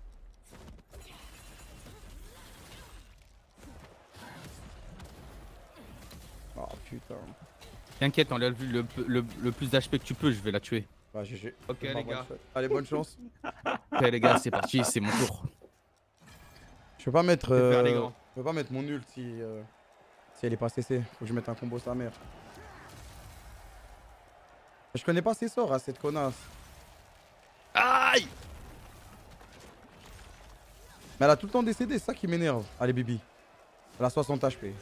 S1: Oh putain.
S4: T'inquiète, enlève le plus d'HP que tu peux, je vais la tuer.
S1: Bah GG.
S4: Ok,
S1: C'est
S4: les
S1: pas
S4: gars.
S1: mal. Allez, bonne chance.
S4: Ok, les gars, c'est parti, c'est mon tour.
S1: Je peux pas mettre...
S4: Je vais faire les grands.
S1: je peux pas mettre mon ult si elle est pas CC. Faut que je mette un combo sa mère. Je connais pas ses sorts à cette connasse.
S4: Aïe.
S1: Mais elle a tout le temps décédé, c'est ça qui m'énerve. Allez Bibi. Elle a 60 HP.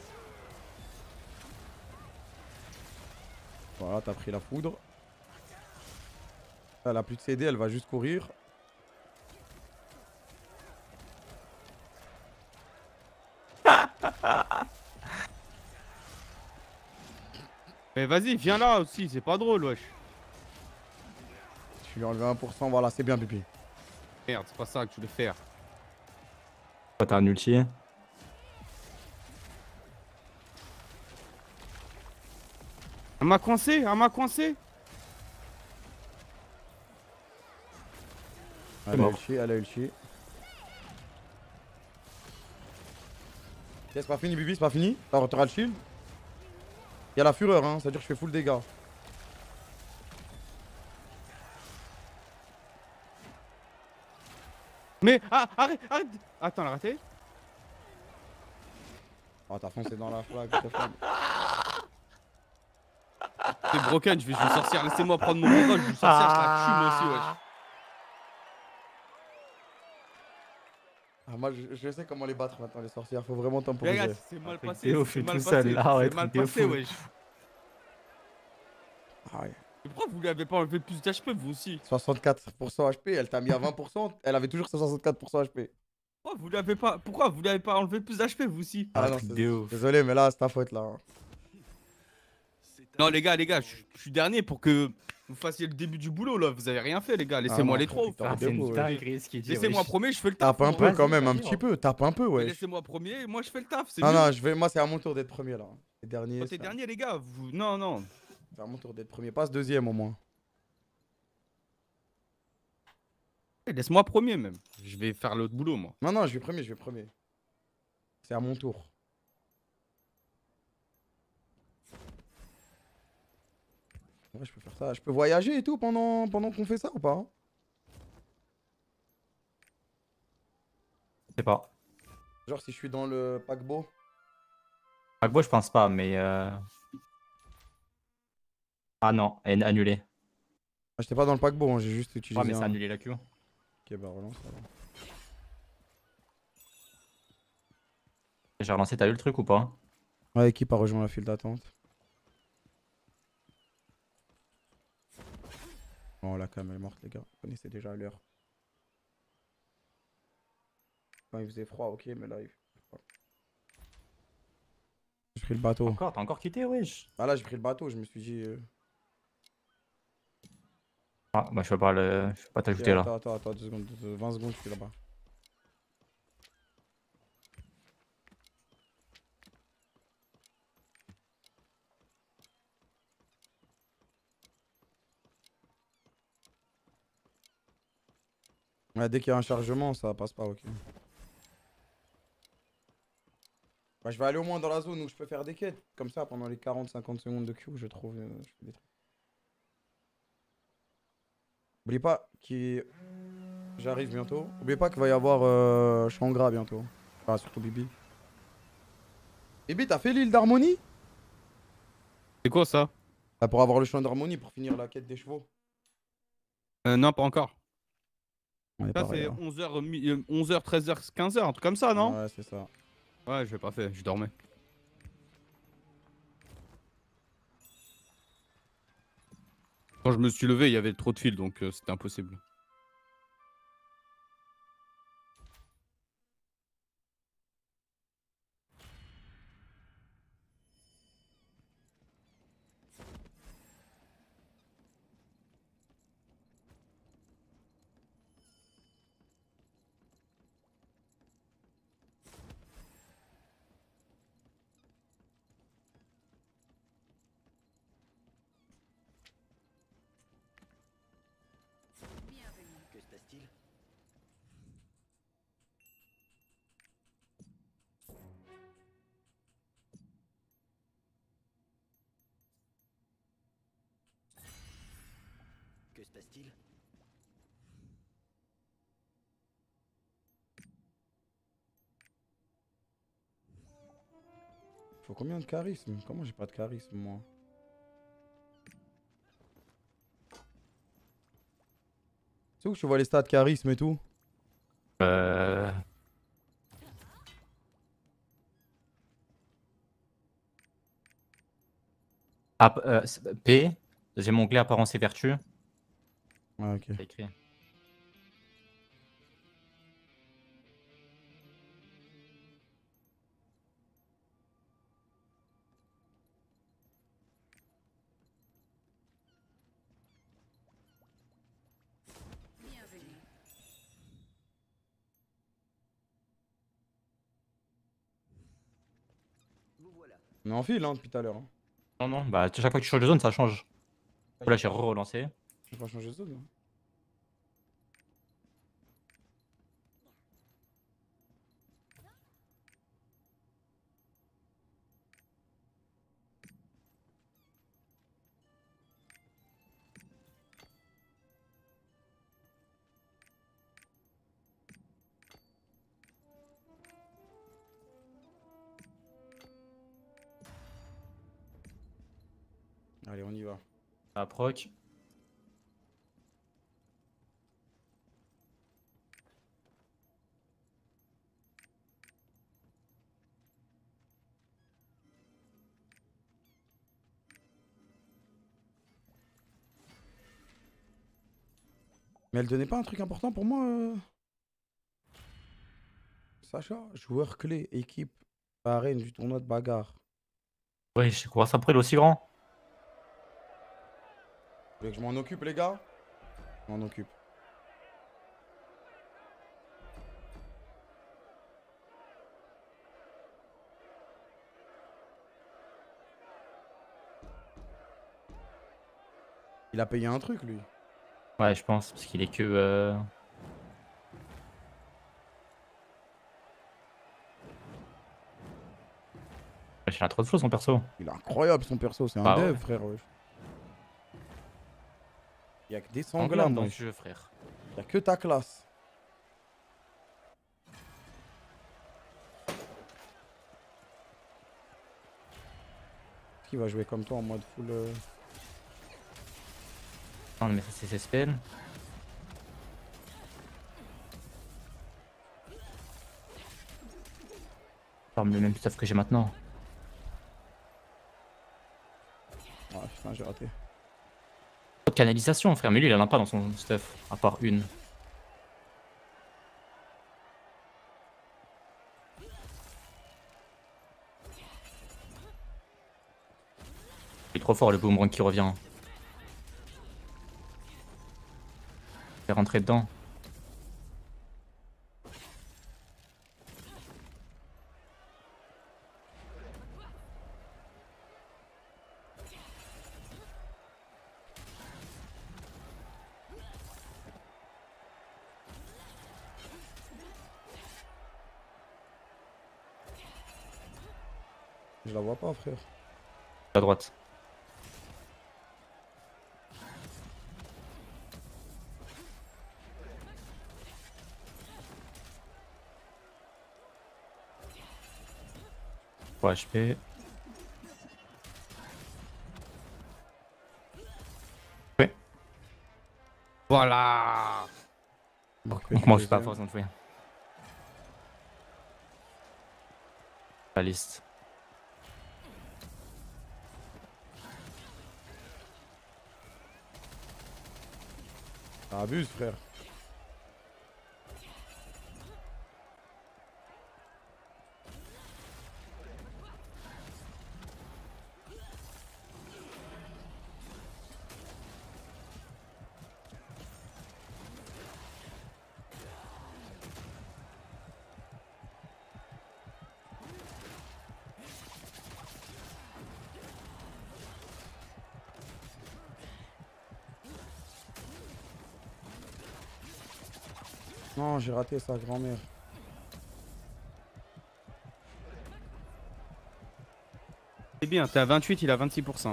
S1: Voilà, t'as pris la foudre. Elle a plus de CD, elle va juste courir.
S4: Mais vas-y, viens là aussi, c'est pas drôle, wesh.
S1: Je lui ai enlevé 1%, voilà, c'est bien Bibi.
S4: Merde, c'est pas ça que je voulais faire.
S5: Toi, t'as un ulti.
S4: Elle m'a coincé, elle m'a coincé.
S1: Elle a
S5: mort.
S1: ulti, elle a ulti. C'est pas fini Bibi, c'est pas fini. T'auras le shield. Il y a la fureur, hein, c'est-à-dire que je fais full dégâts.
S4: Mais arrête, arrête. Attends, elle a raté.
S1: Oh, t'as foncé dans la flag, t'es fan.
S4: C'est broken, je vais jouer sorcière. Laissez-moi prendre mon combat, je joue sorcière, je la tue moi aussi, wesh.
S1: Ah, moi je sais comment les battre maintenant les sorcières, faut vraiment
S4: Les
S1: temporiser.
S4: gars, c'est mal
S5: Après,
S4: passé.
S5: Théo
S4: C'est
S5: fait
S4: mal
S5: tout
S4: passé.
S5: seul, là, ouais,
S4: C'est mal
S5: Théo
S4: passé,
S5: fou.
S4: wesh.
S1: Ah ouais.
S4: Mais pourquoi vous lui avez pas enlevé plus d'HP vous aussi?
S1: 64% HP, elle t'a mis à 20%, elle avait toujours ses 64% HP.
S4: Pourquoi vous lui avez pas enlevé plus d'HP vous aussi?
S1: Ah
S5: Ah,
S1: non,
S5: truc de ouf.
S1: désolé, mais là, c'est ta faute là, hein.
S4: Non les gars, je suis dernier pour que vous fassiez le début du boulot là. Vous avez rien fait les gars. Laissez-moi
S1: non,
S4: les
S1: frère,
S4: trois.
S1: Victor,
S5: Ah, c'est
S1: debout,
S5: une
S1: ouais.
S5: dinguerie ce qu'il dit.
S4: Laissez-moi
S5: wesh.
S4: premier, je fais le taf.
S1: Tape un
S4: moi.
S1: peu quand
S5: Vas-y,
S1: même, un
S5: vas-y,
S1: petit
S5: hein.
S1: peu, tape un peu,
S4: Mais
S1: wesh.
S4: laissez-moi premier, moi je fais le taf. C'est
S1: Non,
S4: mieux.
S1: non, moi c'est à mon tour d'être premier là. Les derniers,
S4: Quand t'es
S1: c'est
S4: dernier les gars, non non.
S1: à mon tour d'être premier. Passe deuxième au moins.
S4: Laisse-moi premier même. Je vais faire l'autre boulot moi.
S1: Non, non, je vais premier, je vais premier. C'est à mon tour. Ouais, je peux faire ça. Je peux voyager et tout pendant qu'on fait ça ou pas, hein?
S5: Je sais pas.
S1: Genre si je suis dans le paquebot.
S5: Paquebot, je pense pas, mais. Ah non, elle est annulée.
S1: Ah, j'étais pas dans le paquebot, hein, j'ai juste utilisé
S5: Ouais, mais c'est
S1: un...
S5: annulé la queue.
S1: Ok, bah relance alors.
S5: J'ai relancé, t'as eu le truc ou pas?
S1: Ouais, équipe a rejoint la file d'attente. Oh, la cam elle est morte, les gars. Vous connaissez déjà l'heure. Quand il faisait froid, ok, mais là, il fait froid. J'ai pris le bateau.
S5: Encore, t'as encore quitté, wesh.
S1: Ah là, j'ai pris le bateau, je me suis dit...
S5: Ah, bah je peux pas je peux pas t'ajouter là.
S1: Attends, 2 secondes, 20 secondes, je suis là-bas. Ouais, dès qu'il y a un chargement, ça passe pas, ok. Bah, je vais aller au moins dans la zone où je peux faire des quêtes. Comme ça, pendant les 40-50 secondes de queue, je trouve... je fais des trucs. Oublie pas qu'il... J'arrive bientôt. Oubliez pas qu'il va y avoir Shangra bientôt. Enfin, surtout Bibi. Bibi, t'as fait l'île d'harmonie?
S4: C'est quoi ça?
S1: Ah, pour avoir le champ d'harmonie, pour finir la quête des chevaux.
S4: Non, pas encore.
S1: On est
S4: Ça
S1: pareil,
S4: c'est
S1: hein.
S4: 11h, 13h, 15h, un truc comme ça, non?
S1: Ouais, c'est ça.
S4: Ouais, je l'ai pas fait, je dormais. Quand je me suis levé, il y avait trop de fils, donc c'était impossible.
S2: Que se passe-t-il? Que se passe-t-il?
S1: Faut combien de charisme? Comment j'ai pas de charisme, moi? C'est où que tu vois les stats charisme et tout?
S5: Euh... P, deuxième onglet apparence et vertu.
S1: Ouais, ok.
S5: C'est écrit.
S2: Vous voilà.
S1: On est en file, hein, depuis tout à l'heure, hein.
S5: Non, non, bah à chaque fois que tu changes de zone, ça change. Là, j'ai relancé.
S1: J'ai pas changé de zone, hein. Allez, on y va.
S5: À proc.
S1: Mais elle donnait pas un truc important pour moi Sacha, joueur clé, équipe, arène du tournoi de bagarre.
S5: Ouais, je sais quoi, ça après, il est aussi grand.
S1: Vous voulez que je m'en occupe, les gars? Je m'en occupe. Il a payé un truc, lui.
S5: Ouais, je pense, parce qu'il est que. Il a trop de flow son perso.
S1: Il est incroyable, son perso. C'est un
S5: Bah
S1: dev,
S5: ouais.
S1: frère. Wesh. Il y a que des
S5: Anglais
S1: sanglames
S5: dans
S1: wesh.
S5: ce jeu, frère.
S1: Il y a que ta classe. Qui va jouer comme toi en mode full.
S5: Non, mais ça, c'est ses spells. Forme le même stuff que j'ai maintenant.
S1: Ah putain, j'ai raté.
S5: Pas de canalisation, frère, mais lui, il en a pas dans son stuff, à part une. Il est trop fort, le boomerang qui revient. Il est rentré dedans.
S1: Je la vois pas, frère.
S5: À droite. Ouais, HP. Ouais.
S4: Voilà.
S5: Donc moi, je suis pas à force de jouer. La liste.
S1: Abuse, frère. Non, j'ai raté sa grand-mère.
S4: C'est bien, t'es à 28, il a 26%.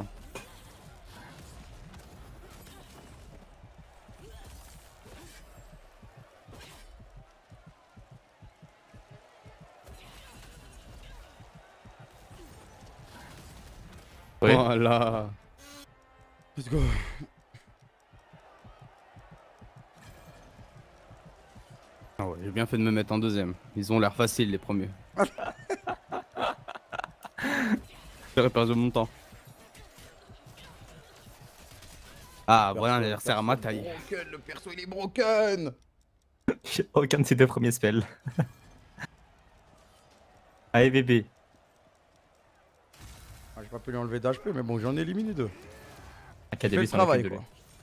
S5: Ouais.
S4: Voilà.
S1: Let's go.
S4: Ah ouais, j'ai bien fait de me mettre en deuxième. Ils ont l'air faciles les premiers. J'aurais perdu mon temps. Ah, voilà un adversaire à ma taille.
S1: Broken, le perso il est broken.
S5: J'ai aucun de ces deux premiers spells. Allez, bébé.
S1: Ah, j'ai pas pu lui enlever d'HP, mais bon, j'en ai éliminé deux.
S5: Un
S1: Fais
S5: KDB
S1: le
S5: s'en occupe
S1: travail,
S5: de
S1: quoi.
S5: lui.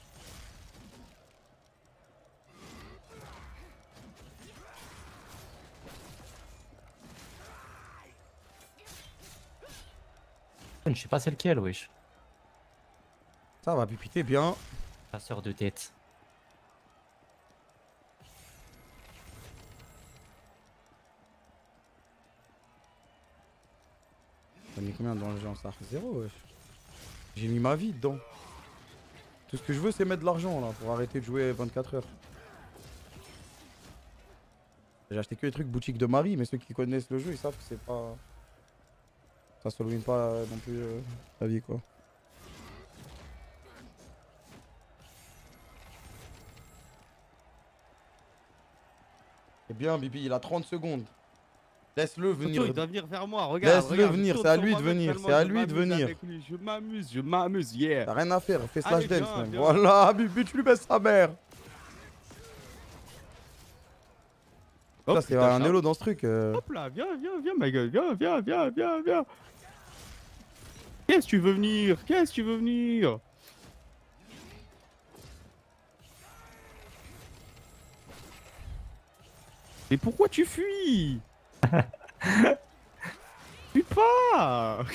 S5: Je sais pas c'est lequel, wesh.
S1: Ça va, pipiter bien.
S5: Passeur de tête.
S1: T'as mis combien dans le jeu en ça? Zéro, wesh. J'ai mis ma vie dedans. Tout ce que je veux, c'est mettre de l'argent là pour arrêter de jouer 24 heures. J'ai acheté que les trucs boutique de Marie, mais ceux qui connaissent le jeu, ils savent que c'est pas. Ça se ruine pas non plus la vie, quoi. C'est bien, Bibi, il a 30 secondes. Laisse-le venir.
S4: Il doit venir vers moi, regarde.
S1: Laisse-le venir, c'est à lui de venir, c'est à lui de venir.
S4: Je m'amuse, yeah.
S1: T'as rien à faire, fais
S4: Allez,
S1: slash dance
S4: viens,
S1: même.
S4: viens.
S1: Voilà, Bibi, tu lui baisses sa mère.
S4: Hop,
S1: Ça, c'est
S4: putain,
S1: un
S4: Charles.
S1: elo dans ce truc.
S4: Hop là, viens, ma gueule, viens. Qu'est-ce que tu veux venir? Mais pourquoi tu fuis? Fuis pas.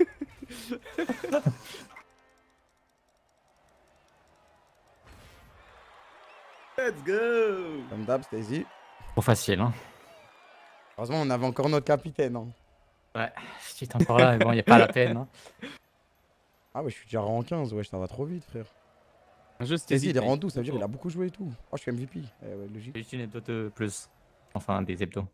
S4: Let's go.
S1: Comme d'hab, Stacy.
S5: Trop facile, hein.
S1: Heureusement, on avait encore notre capitaine. Hein.
S5: Ouais, si t'es encore là, mais bon, y a pas la peine. Hein.
S1: Ah ouais, je suis déjà rang 15, ouais, ça va trop vite, frère.
S4: Un jeu
S1: Stacy, il est rang 12, ça veut dire qu'il a beaucoup joué et tout. Oh, je suis MVP. Ouais, logique.
S5: J'ai juste une hebdo de plus. Enfin, des hebdos.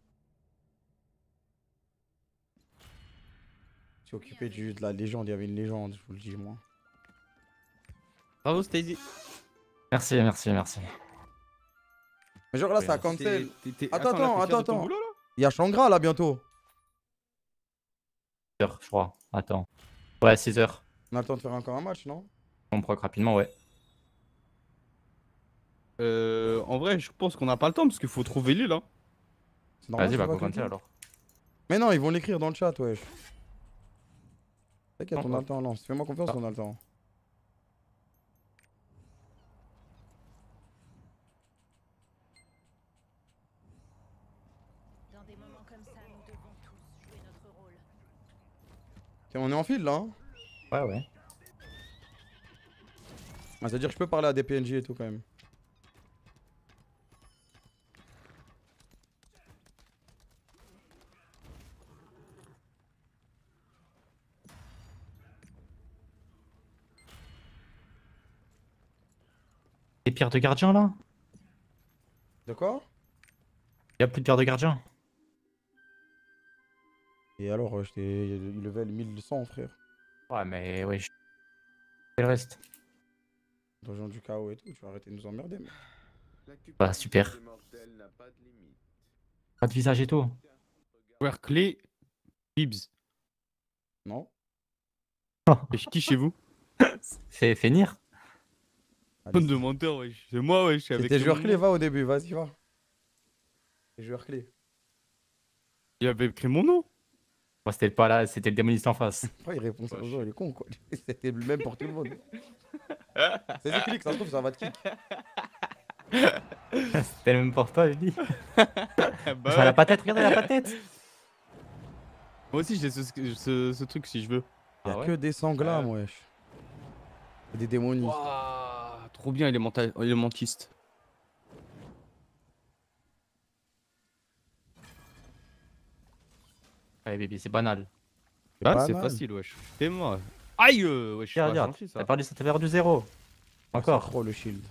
S1: Je suis occupé de la légende, il y avait une légende, je vous le dis, moi.
S4: Bravo Stacy.
S5: Merci.
S1: Mais genre là, ça cancel. Attends. Il y a Changra là bientôt.
S5: 6 heures, je crois. Attends. Ouais, 6 heures.
S1: On a le temps de faire encore un match, non?
S5: On proc rapidement, ouais.
S4: En vrai, je pense qu'on n'a pas le temps parce qu'il faut trouver l'île. Hein.
S1: C'est normal,
S5: Vas-y,
S1: ça
S5: bah,
S1: va
S5: go
S1: cliquer.
S5: alors.
S1: Mais non, ils vont l'écrire dans le chat, wesh. T'inquiète,
S5: Non,
S1: on a le temps, lance. Fais-moi confiance,
S5: Ah.
S1: on a le temps.
S7: Dans des moments comme ça, nous devons tous jouer notre rôle.
S1: Ok, on est en file là, hein?
S5: Ouais.
S1: Ah, c'est-à-dire que je peux parler à des PNJ et tout quand même.
S5: Les pierres de gardien là?
S1: De quoi?
S5: Y'a plus de pierres de gardien?
S1: Et alors, j'étais level 1100, frère.
S5: Ouais, mais ouais. Et le reste?
S1: Donjon du chaos et tout, tu vas arrêter de nous emmerder, mec.
S5: Bah, super. Pas de visage et tout.
S4: Joueur clé, Bibs.
S1: Non?
S4: Et qui chez vous?
S5: C'est Fenir?
S1: Allez,
S4: Bonne de menteur, wesh. C'est moi, wesh. avec
S1: c'était
S4: le
S1: joueur
S4: nom.
S1: clé, va au début, vas-y, va. C'est joueur clé.
S4: Il avait écrit mon nom.
S5: Moi, c'était pas là, c'était le démoniste en face.
S1: Pourquoi il répond ça aux gens, il est con quoi. C'était le même pour tout le monde. C'est des clics, ça se trouve, ça va te kick.
S5: C'était le même pour toi, je dis.
S4: Bah,
S5: Ça a la patate, regardez la patate.
S4: moi aussi, j'ai ce truc si je veux.
S1: Y'a
S5: Ah ouais
S1: que des sanglams, wesh. Et des démonistes.
S4: Waouh, trop bien, il est mentiste.
S5: Ouais, bébé, c'est banal.
S4: Ah, c'est
S1: banal.
S4: facile, wesh. Fais moi. Aïe, wesh. je suis pas
S5: Regarde,
S4: gentil, ça.
S5: t'as perdu 0.
S1: C'est
S5: Encore.
S1: trop le shield.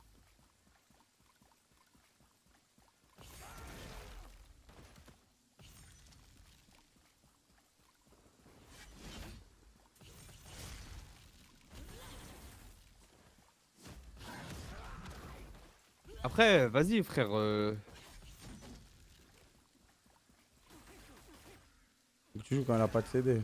S4: Après, vas-y, frère.
S1: Tu joues quand elle a pas de CD.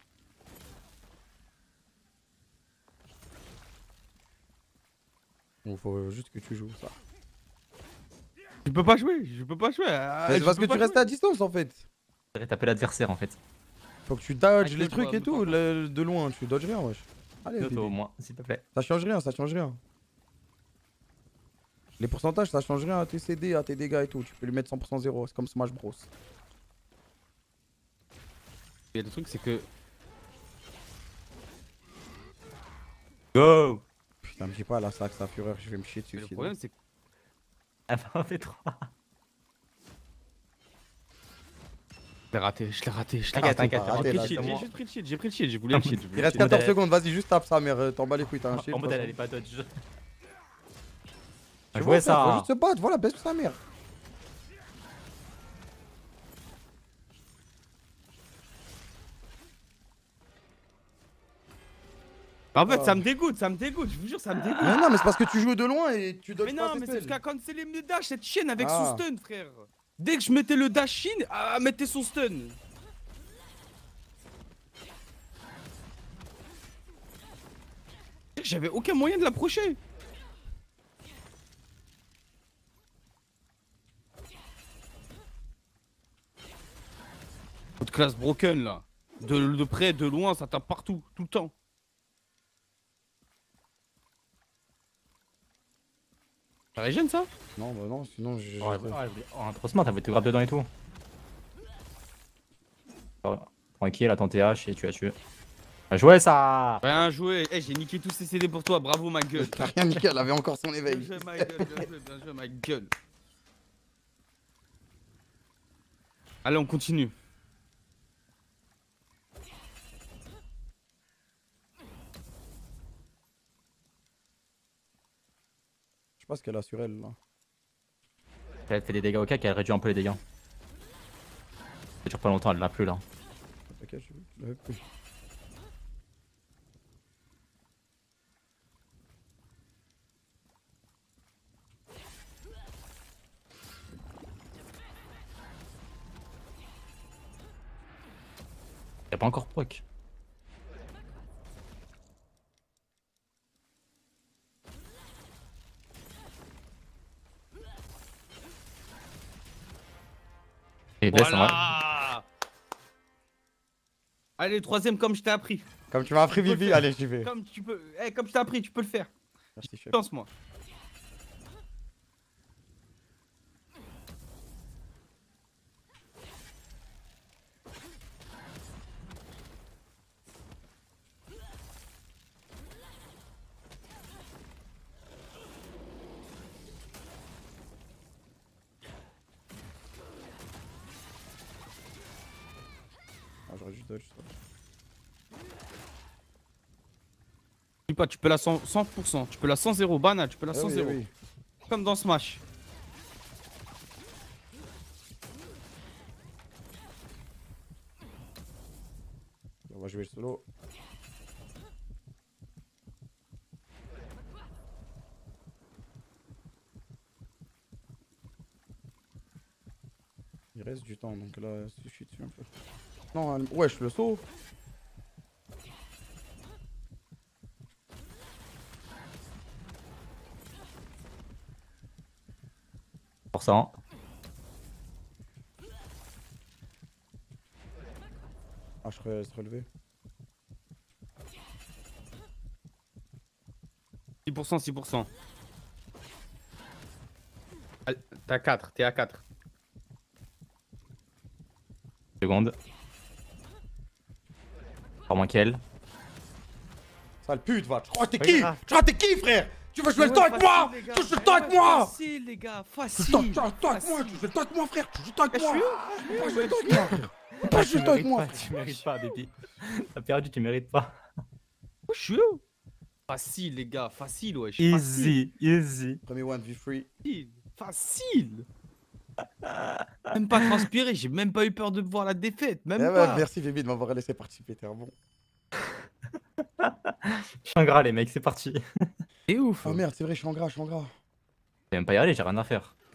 S1: Il faut juste que tu joues ça.
S4: Je peux pas jouer,
S1: Mais c'est parce que tu restes à distance en fait.
S5: Faudrait taper l'adversaire en fait.
S1: Faut que tu dodges
S4: Avec
S1: les
S4: le
S1: trucs
S4: doigt,
S1: et tout, de loin, tu dodges rien, wesh. Allez,
S5: Auto au
S1: bébé.
S5: moins, s'il te plaît.
S1: Ça change rien, ça change rien. Les pourcentages, ça change rien à tes CD, à tes dégâts et tout. Tu peux lui mettre 100% 0, c'est comme Smash Bros.
S4: Et le truc, c'est que.
S5: Go.
S1: Putain, me dis pas là, ça, que sa fureur, je vais me chier dessus.
S4: Le
S1: sinon.
S4: problème, c'est que.
S5: Ah bah, on fait 3.
S4: Je l'ai raté.
S5: T'inquiète, t'inquiète.
S1: raté, là,
S4: J'ai
S1: c'est moi.
S4: juste pris le shield, j'ai voulu le shield.
S1: Il reste
S5: Le modèle.
S1: 14 secondes, vas-y, juste tape ça, mère. T'en bats les couilles, t'as un shield.
S5: En
S1: de
S5: modèle,
S1: toute
S5: elle est pas dodge.
S1: façon.
S5: Je
S1: Tu
S5: jouais
S1: vois, Faut
S5: ça.
S1: juste se battre, voilà, baisse sa mère.
S4: En fait, ça me dégoûte, je vous jure, ça me dégoûte.
S1: Mais non, mais c'est parce que tu joues de loin et tu dodges
S4: Mais
S1: pas
S4: non,
S1: ses
S4: mais c'est
S1: spells.
S4: parce qu'à canceller le dash, cette chienne avec
S1: Ah.
S4: son stun, frère. Dès que je mettais le dash in, elle mettait son stun. J'avais aucun moyen de l'approcher. Votre classe broken là. De près, de loin, ça tape partout, tout le temps. Ça régène ça?
S1: Non, bah non, sinon je.
S5: Trop smart, t'as voulu te grave dedans et tout. Tranquille, attends TH et tu as tué. Bien joué ça!
S4: Bien joué. Eh, j'ai niqué tous ces CD pour toi, bravo ma gueule.
S1: T'as rien niqué, elle avait encore son
S4: Bien
S1: éveil.
S4: joué ma gueule, bien joué ma gueule. Allez, on continue.
S1: Je sais pas ce qu'elle a sur elle là.
S5: Elle fait des dégâts au cac, elle réduit un peu les dégâts. Ça dure pas longtemps, elle l'a plus là.
S1: Ok, je l'avais plus.
S5: Y'a pas encore proc. Et laisse, on va.
S4: Voilà. Allez, troisième comme je t'ai appris.
S1: Comme tu m'as appris
S4: peux le
S1: Vivi,
S4: faire.
S1: allez, j'y vais.
S4: Comme tu peux. Eh, comme je t'ai appris, tu peux le faire.
S1: Merci chef.
S4: Lance-moi.
S1: Ah, j'aurais juste dodge ça.
S4: Dis pas, tu peux la 100%, tu peux la 100-0, banal, tu peux la
S1: Ah oui,
S4: 100-0.
S1: oui.
S4: Comme dans Smash.
S1: On va jouer le solo. Il reste du temps, donc là, si je suis dessus un peu. Non, wesh, le saut.
S5: Pour ça. Hein.
S1: Ah, je serais se relever.
S4: 6%, 6%. T'es à 4, t'es à 4.
S5: Seconde. Encore moins qu'elle.
S1: Sale pute, va. Tu crois que t'es qui? Tu crois que t'es qui, frère? Tu veux jouer le temps avec moi? Tu veux jouer le temps avec moi?
S4: Facile, les gars,
S1: Tu veux
S4: facile.
S1: le temps avec moi? Tu veux le temps avec moi, frère? Tu veux le temps avec moi? Pas jouer le temps avec moi, frère. Pas jouer le temps avec moi.
S5: Tu mérites pas, baby. T'as perdu, tu mérites pas.
S4: Oh, je suis où? Facile, les gars, facile, wesh. Facile.
S5: Easy.
S1: Premier one, V3.
S4: Facile. Même pas transpiré, j'ai même pas eu peur de voir la défaite, même
S1: Eh
S4: pas.
S1: ouais, merci Vivi de m'avoir laissé participer, t'es un bon.
S5: Je suis un gras, les mecs, c'est parti.
S4: C'est ouf.
S1: Oh merde, c'est vrai, je suis en gras, je suis en gras.
S5: Je vais même pas y aller, j'ai rien à faire.